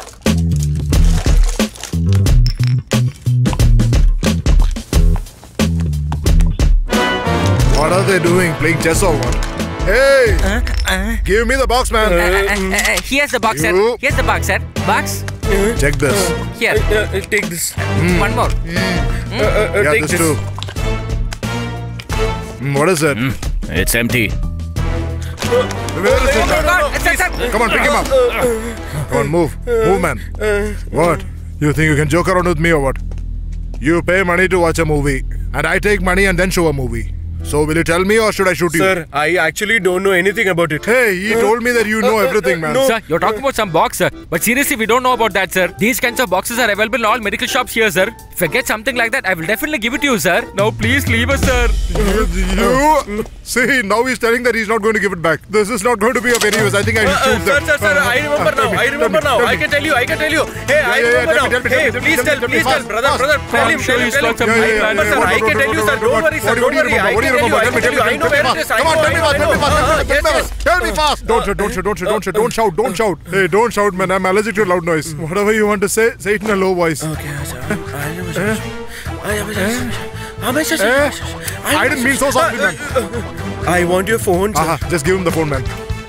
What are they doing? Playing chess or what? Hey! Uh, uh, Give me the box, man. uh, uh, uh, here's the box, sir. You- Here's the box, sir. Box. Check this. Here. Uh, uh, take this. One more. Uh, uh, uh, Yeah, take this this. too. Mm, what is it? It's empty. Where is it? Oh, God. Sir, sir. Come on, pick him up. Come on, move. Move, man. What? You think you can joke around with me or what? You pay money to watch a movie, and I take money and then show a movie. So will you tell me or should I shoot you? Sir, I actually don't know anything about it. Hey, he told me that you know everything, man. no. Sir, you're talking about some box, sir. But seriously, we don't know about that, sir. These kinds of boxes are available in all medical shops here, sir. If I get something like that, I will definitely give it to you, sir. Now, please leave us, sir. You see, now he's telling that he's not going to give it back. This is not going to be of any use. I think I Uh, should uh, shoot sir, them. sir, sir, I remember Tell now. me, I tell remember me, now. tell I me. can tell you. I can tell you. Hey, I yeah, yeah, remember tell me, now. tell me, tell Hey, me, please tell me, tell, tell me, please tell, fast, brother, fast. brother. Tell him, I'm tell sure him, he's tell him. got some I money remember, plans. sir. What, I what, can what, tell you, what, sir. what, Don't what, worry, sir. what do you Don't worry. remember? I What do you tell you, I Tell me, tell tell you, me, I know tell me where it fast. is. I Come on, know, tell me I fast, tell me know. fast, Uh, tell me yes, fast. Tell me fast. Don't shout, don't shout, don't shout, don't shout, don't shout, don't shout. Hey, don't shout, man. I'm allergic to loud noise. Whatever you want to say, say it in a low voice. Okay, I didn't mean so softly, man. I want your phone. Uh-huh. Just give him the phone, man.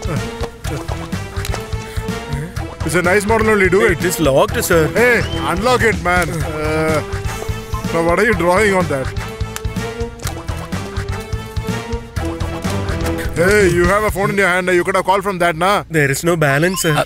It's a nice model only, do it. It is locked, sir. Hey, unlock it, man. Uh, now, what are you drawing on that? Hey, you have a phone in your hand. You could have called from that, na? There is no balance, sir.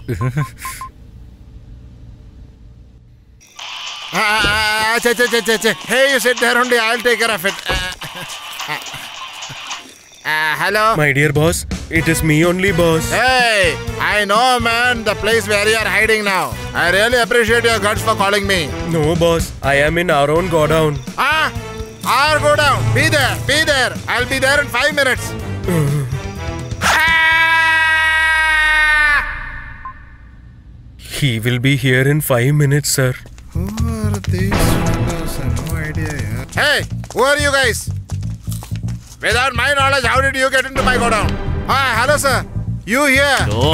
Ah, che, che, che, che, che. Hey, you sit there only. I'll take care of it. Uh, uh, uh, hello? My dear boss, it is me only, boss. Hey, I know, man, the place where you are hiding now. I really appreciate your guts for calling me. No, boss. I am in our own godown. Ah, I'll go down. Be there, be there. I'll be there in five minutes. He will be here in five minutes, sir. Who are these fellows? I have no idea. Yeah. Hey, who are you guys? Without my knowledge, how did you get into my godown? Ah, hello, sir. You here? No.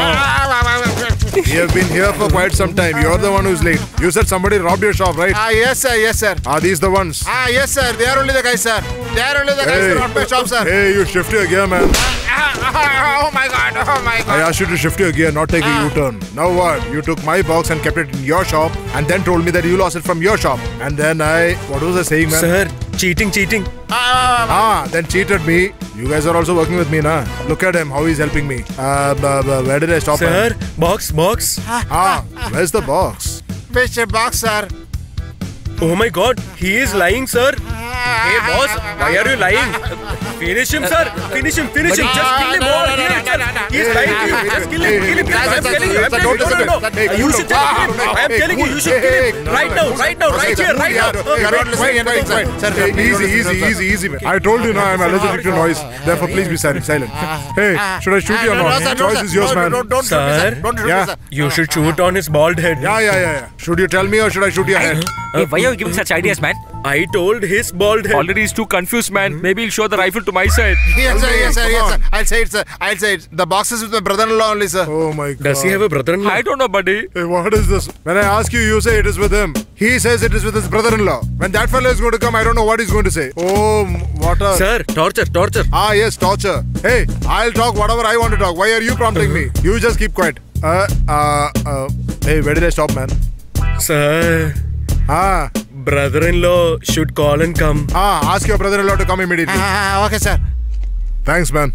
You have been here for quite some time. You're the one who's late. You said somebody robbed your shop, right? Ah, yes, sir. Yes, sir. Are these the ones? Ah, yes, sir. They are only the guys, sir. They are only the guys Hey. who robbed my shop, sir. Hey, you shift your gear, man. Oh my god. Oh my god. I asked you to shift your gear, not take a U-turn. Now what? You took my box and kept it in your shop and then told me that you lost it from your shop. And then I... What was I saying, man? Sir, cheating, cheating. Ah, then cheated me. You guys are also working with me, na? Look at him, how he's helping me. Uh, b- b- where did I stop? Sir, man? box, box. Ah, where's the box? Which box, sir? Oh my god, he is lying, sir. Hey, boss, why are you lying? Finish him, sir. Finish him, finish him. Just kill him over here itself. He is lying to you. Just kill him, kill him. I am telling you, I am telling you. No, no, no. You should just kill him. I am telling you, you should kill him. Right now, right now, right here, right now. You're not listening anything, sir. Sir, easy, easy, easy, easy. I told you now I'm allergic to noise. Therefore, please be silent, silent. Hey, should I shoot you or not? Choice is yours, man. Sir, Yeah. you should shoot on his bald head. Yeah, yeah, yeah, yeah. Should you tell me or should I shoot your head? Hey, why are you giving such ideas, man? I told his bald head. Already he's too confused, man. Maybe he'll show the rifle to my side. Yes, sir, yes, sir, yes, sir. I'll say it, sir. I'll say it. The box is with my brother-in-law only, sir. Oh my god. Does he have a brother-in-law? I don't know, buddy. Hey, what is this? When I ask you, you say it is with him. He says it is with his brother-in-law. When that fellow is going to come, I don't know what he's going to say. Oh, what a... Sir, torture, torture. Ah, yes, torture. Hey, I'll talk whatever I want to talk. Why are you prompting me? You just keep quiet. Uh, uh, uh. Hey, where did I stop, man? Sir, Ah, brother-in-law should call and come. ah, ask your brother-in-law to come immediately. Ah, okay, sir. Thanks, man.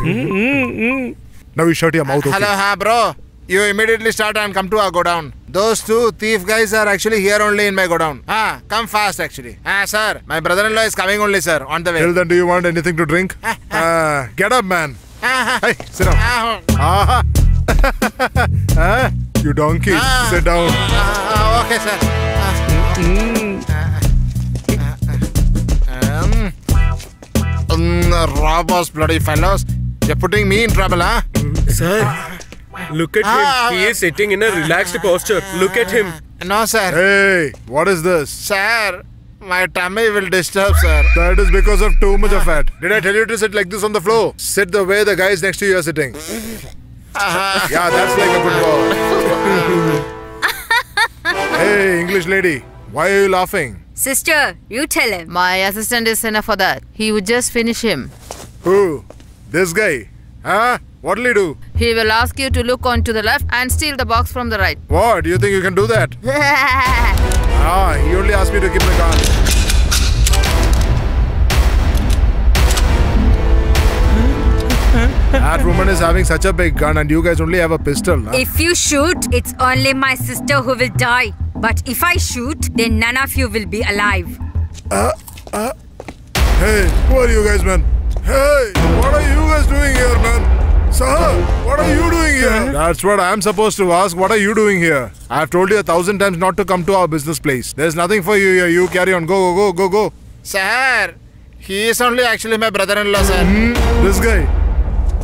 Now you shut your mouth, okay? Hello, ha, bro. You immediately start and come to our godown. Those two thief guys are actually here only in my godown. Ah, come fast, actually. Ah, sir, my brother-in-law is coming only, sir, on the way. Till then, do you want anything to drink? Ah, get up, man. Hey, sit down. Ah, ah, you donkey, sit down. Ah, okay, sir. Um, um, robbers, bloody fellows. You're putting me in trouble, huh? Sir, look at him. He is sitting in a relaxed posture. Look at him. No, sir. Hey, what is this? Sir, my tummy will disturb, sir. That is because of too much of fat. Did I tell you to sit like this on the floor? Sit the way the guys next to you are sitting. Yeah, that's like a good ball. Hey, English lady, why are you laughing? Sister, you tell him. My assistant is enough for that. He would just finish him. Who? This guy? Huh? What'll he do? He will ask you to look on to the left and steal the box from the right. What? Do you think you can do that? Ah, he only asked me to keep the gun. That woman is having such a big gun and you guys only have a pistol, huh? If you shoot, it's only my sister who will die. But if I shoot, then none of you will be alive. Uh, uh. Hey, who are you guys, man? Hey, what are you guys doing here, man? Sir, what are you doing here? That's what I'm supposed to ask. What are you doing here? I've told you a thousand times not to come to our business place. There's nothing for you here. You carry on. Go, go, go, go, go. Sir, he is only actually my brother-in-law, sir. Hmm? This guy.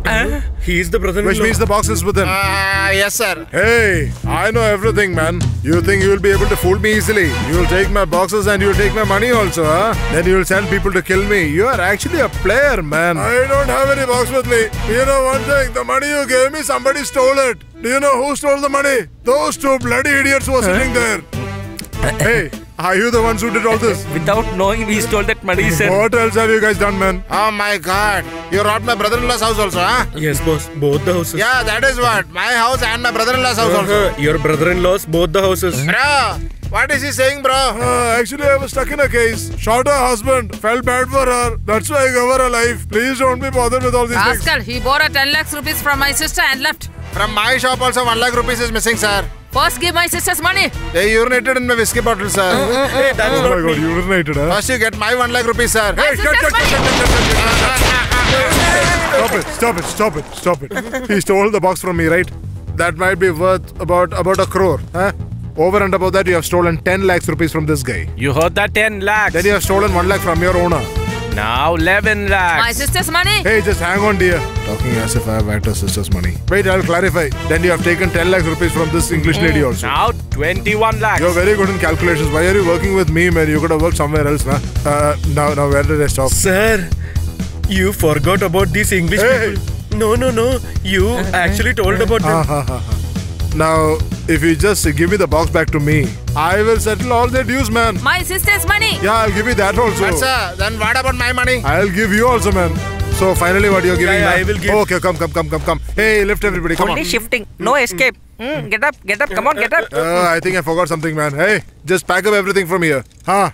He's the brother-in-law. Which means the box is with him. Ah, yes, sir. Hey, I know everything, man. You think you will be able to fool me easily? You will take my boxes and you will take my money also, huh? Then you will send people to kill me. You are actually a player, man. I don't have any box with me. You know one thing? The money you gave me, somebody stole it. Do you know who stole the money? Those two bloody idiots who were sitting there. Hey, are you the ones who did all this? Without knowing, we stole that money, sir. What else have you guys done, man? Oh my God! You robbed my brother-in-law's house also, huh? Yes, boss. Both the houses. Yeah, that is what. My house and my brother-in-law's house also. Uh-huh. Your brother-in-law's both the houses. Bro, what is he saying, bro? Uh, actually, I was stuck in a case. Shot her husband. Felt bad for her. That's why I gave her a life. Please don't be bothered with all these things. Rascal, he borrowed ten lakhs rupees from my sister and left. From my shop also one lakh rupees is missing, sir. First give my sister's money. They urinated in my whiskey bottle, sir. Uh, uh, hey, that's oh not my God, me. urinated, huh? First you get my one lakh rupees, sir. Hey, cut, cut, cut, cut, cut, cut, cut, Stop it, stop it, stop it, stop it. He stole the box from me, right? That might be worth about about a crore, huh? Over and above that, you have stolen ten lakhs rupees from this guy. You heard that? ten lakhs. Then you have stolen one lakh from your owner. Now eleven lakhs. My sister's money. Hey, just hang on, dear. Talking as if I have had her sister's money. Wait, I'll clarify. Then you have taken ten lakhs rupees from this English lady also. Now twenty-one lakhs. You're very good in calculations. Why are you working with me, man? You could have worked somewhere else, man. Uh, now, now, where did I stop? Sir, you forgot about these English Hey. people. No, no, no. You actually told about them. Now, if you just give me the box back to me, I will settle all their dues, man. My sister's money. Yeah, I'll give you that also. But sir, then what about my money? I'll give you also, man. So finally, what you're giving? Yeah, yeah, now? I will give. Oh, okay, come, come, come, come, come. Hey, lift everybody, come Only on. shifting. No escape. Mm, get up, get up. Come on, get up. Uh, I think I forgot something, man. Hey, just pack up everything from here, huh?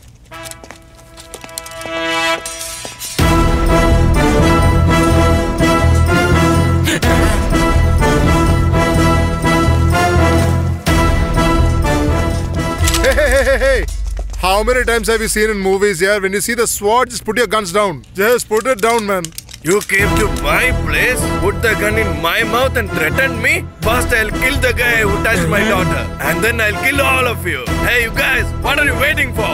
Hey, hey, hey, hey, hey. How many times have you seen in movies here? When you see the sword, just put your guns down. Just put it down, man. You came to my place, put the gun in my mouth and threatened me? First I'll kill the guy who touched my daughter. And then I'll kill all of you. Hey, you guys, what are you waiting for?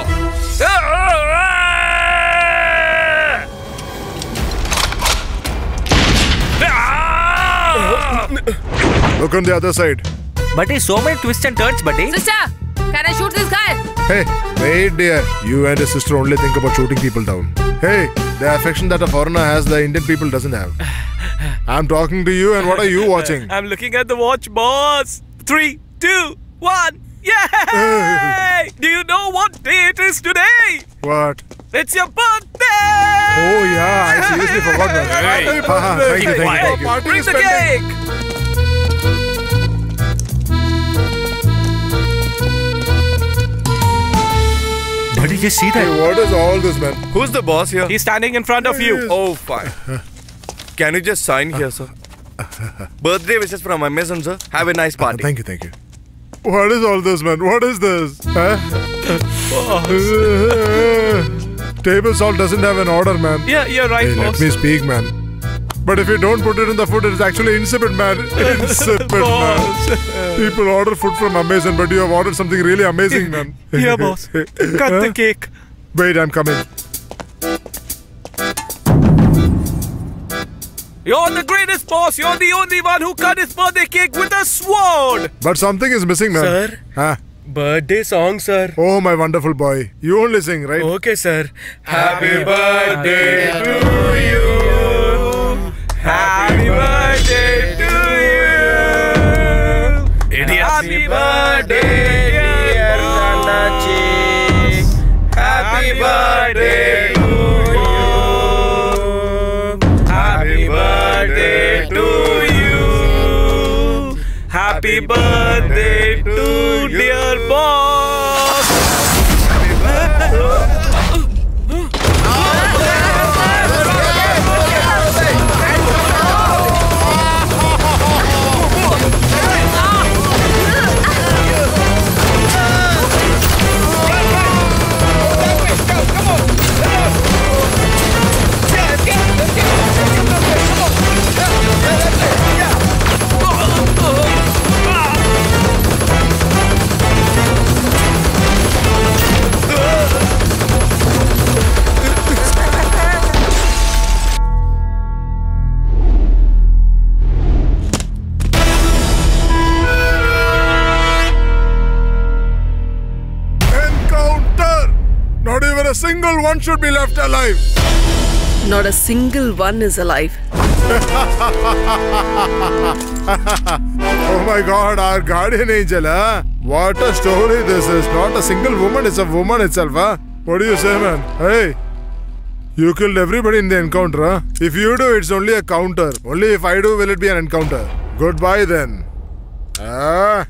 Look on the other side. Buddy, so many twists and turns, buddy. Sister, can I shoot this guy? Hey, wait, dear. You and your sister only think about shooting people down. Hey, the affection that a foreigner has, the Indian people doesn't have. I'm talking to you, and what are you watching? I'm looking at the watch, boss. Three, two, one. Yay! Do you know what day it is today? What? It's your birthday! Oh, yeah, I seriously forgot that. Hey, Happy birthday. Thank you, thank you, thank you. Bring the cake! What did you see that? Hey, what is all this, man? Who's the boss here? He's standing in front of you. Oh, fine. Can you just sign here, sir? Birthday wishes from Amazon, sir. Have a nice party. Thank you, thank you. What is all this, man? What is this? Huh? Table salt doesn't have an order, man. Yeah, you're right, Hey, let boss. me speak, man. But if you don't put it in the food, it's actually insipid, man. Insipid, man. Boss. People order food from Amazon, but you have ordered something really amazing, man. Here, boss. Cut the cake. Wait, I'm coming. You're the greatest boss. You're the only one who cut his birthday cake with a sword. But something is missing, man. Sir? Huh? Birthday song, sir. Oh, my wonderful boy. You only sing, right? Okay, sir. Happy birthday to you. Happy birthday to you. Idiot. Happy birthday, dear Kanachi. Happy birthday to you. Happy birthday to you. Happy birthday to dear boss. single one should be left alive. Not a single one is alive. Oh my God, our guardian angel, huh? What a story this is. Not a single woman, it's a woman itself, huh? What do you say, man? Hey, you killed everybody in the encounter, huh? If you do, it's only a counter. Only if I do, will it be an encounter. Goodbye then. Ah.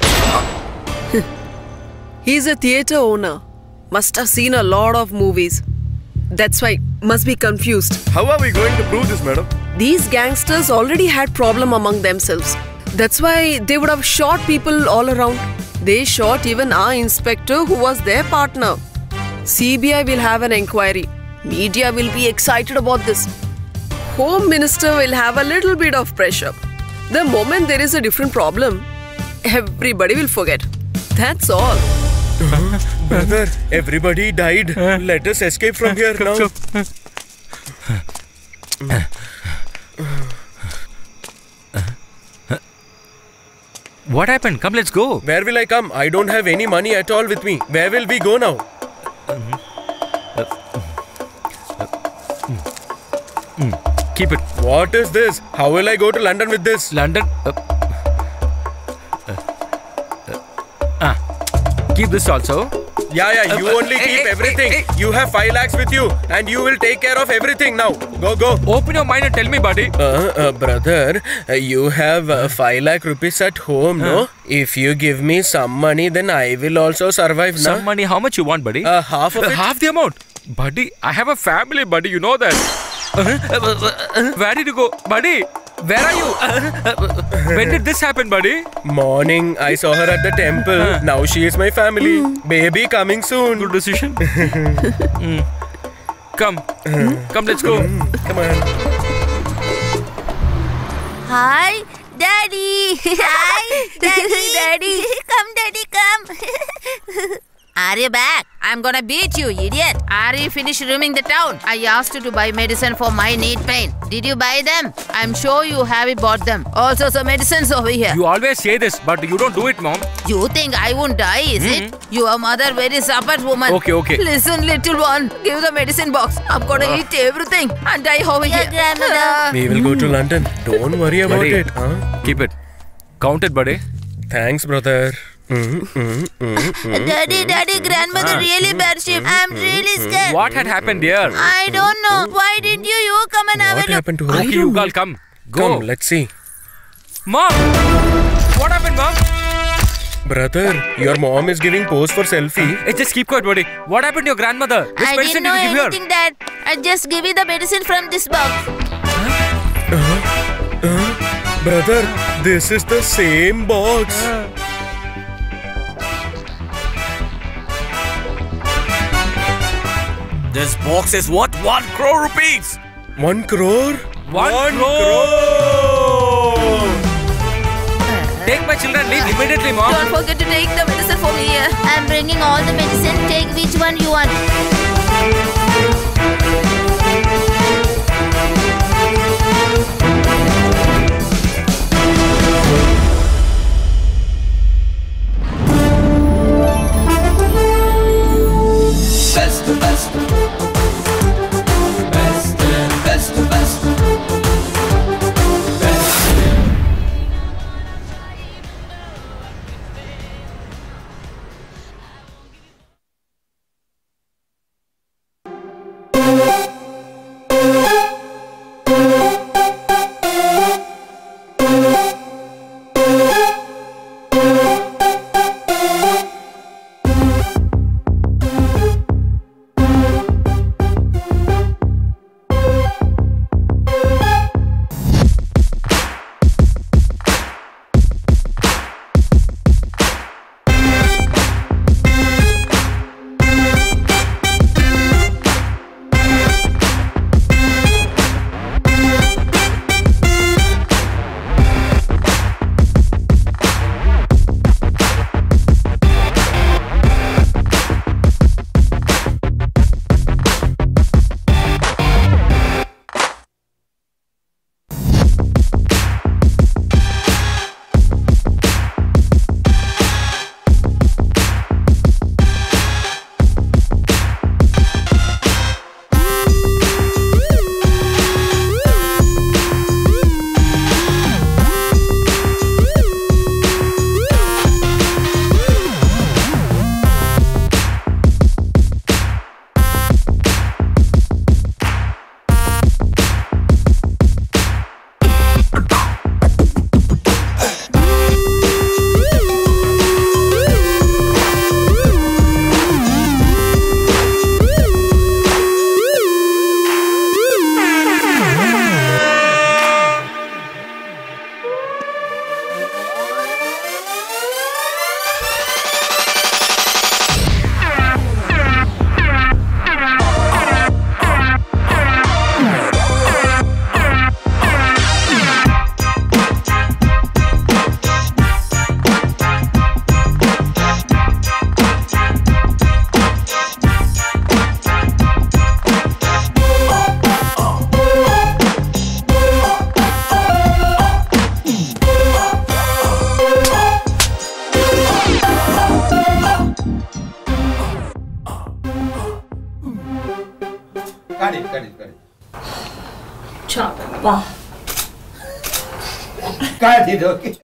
He's a theatre owner. Must have seen a lot of movies. That's why must be confused. How are we going to prove this, madam? These gangsters already had problem among themselves. That's why they would have shot people all around. They shot even our inspector who was their partner. C B I will have an inquiry. Media will be excited about this. Home Minister will have a little bit of pressure. The moment there is a different problem, everybody will forget. That's all. Brother, everybody died. Let us escape from here now. What happened? Come, let's go. Where will I come? I don't have any money at all with me. Where will we go now? Keep it. What is this? How will I go to London with this? London? Uh, uh, uh, ah. Keep this also. Yeah, yeah, you Uh, only hey, keep hey, everything. hey, hey. You have five lakhs with you and you will take care of everything now. Go, go. Open your mind and tell me, buddy. Uh, uh, brother, uh, you have uh, five lakh rupees at home, Huh? no? If you give me some money, then I will also survive, Some na? money, how much you want, buddy? Uh, half of Uh, it. Half the amount. Buddy, I have a family, buddy. You know that. Where did you go? Buddy, where are you? When did this happen, buddy? Morning, I saw her at the temple. Now she is my family. Baby coming soon. Good decision. Mm. Come. Come, let's go. Come on. Hi, Daddy. Hi, Daddy. Daddy. Come, Daddy, come. Are you back? I'm gonna beat you, idiot. Are you finished roaming the town? I asked you to buy medicine for my knee pain. Did you buy them? I'm sure you have bought them. Also some medicines over here. You always say this, but you don't do it, Mom. You think I won't die, is Hmm. it? Your mother very support woman. Okay, okay. Listen, little one. Give the medicine box. I'm gonna Uh. eat everything and die over Yeah, here. grandmother. We will go to London. Don't worry about Buddy, it. Huh? keep it. Count it, buddy. Thanks, brother. Mm, mm, mm, mm, Daddy, mm, Daddy, mm, grandmother mm, really mm, bad ship. mm, I'm mm, really mm, scared. What had happened here? I don't know. Why didn't you? You come and have a What look. happened to her? Okay, you girl, come. Go. Come, let's see. Mom! What happened, Mom? Brother, your mom is giving pose for selfie. Hey, just keep quiet, buddy. What happened to your grandmother? Which I medicine didn't know did you give her? anything, Dad. I just give you the medicine from this box. Brother, this is the same box. This box is worth one crore rupees. One crore? One, crore! Take my children, leave immediately, Mom. Don't forget to take the medicine for me. I'm bringing all the medicine. Take which one you want. Cut it, cut it, cut it. Chop. Wow. Cut it, okay.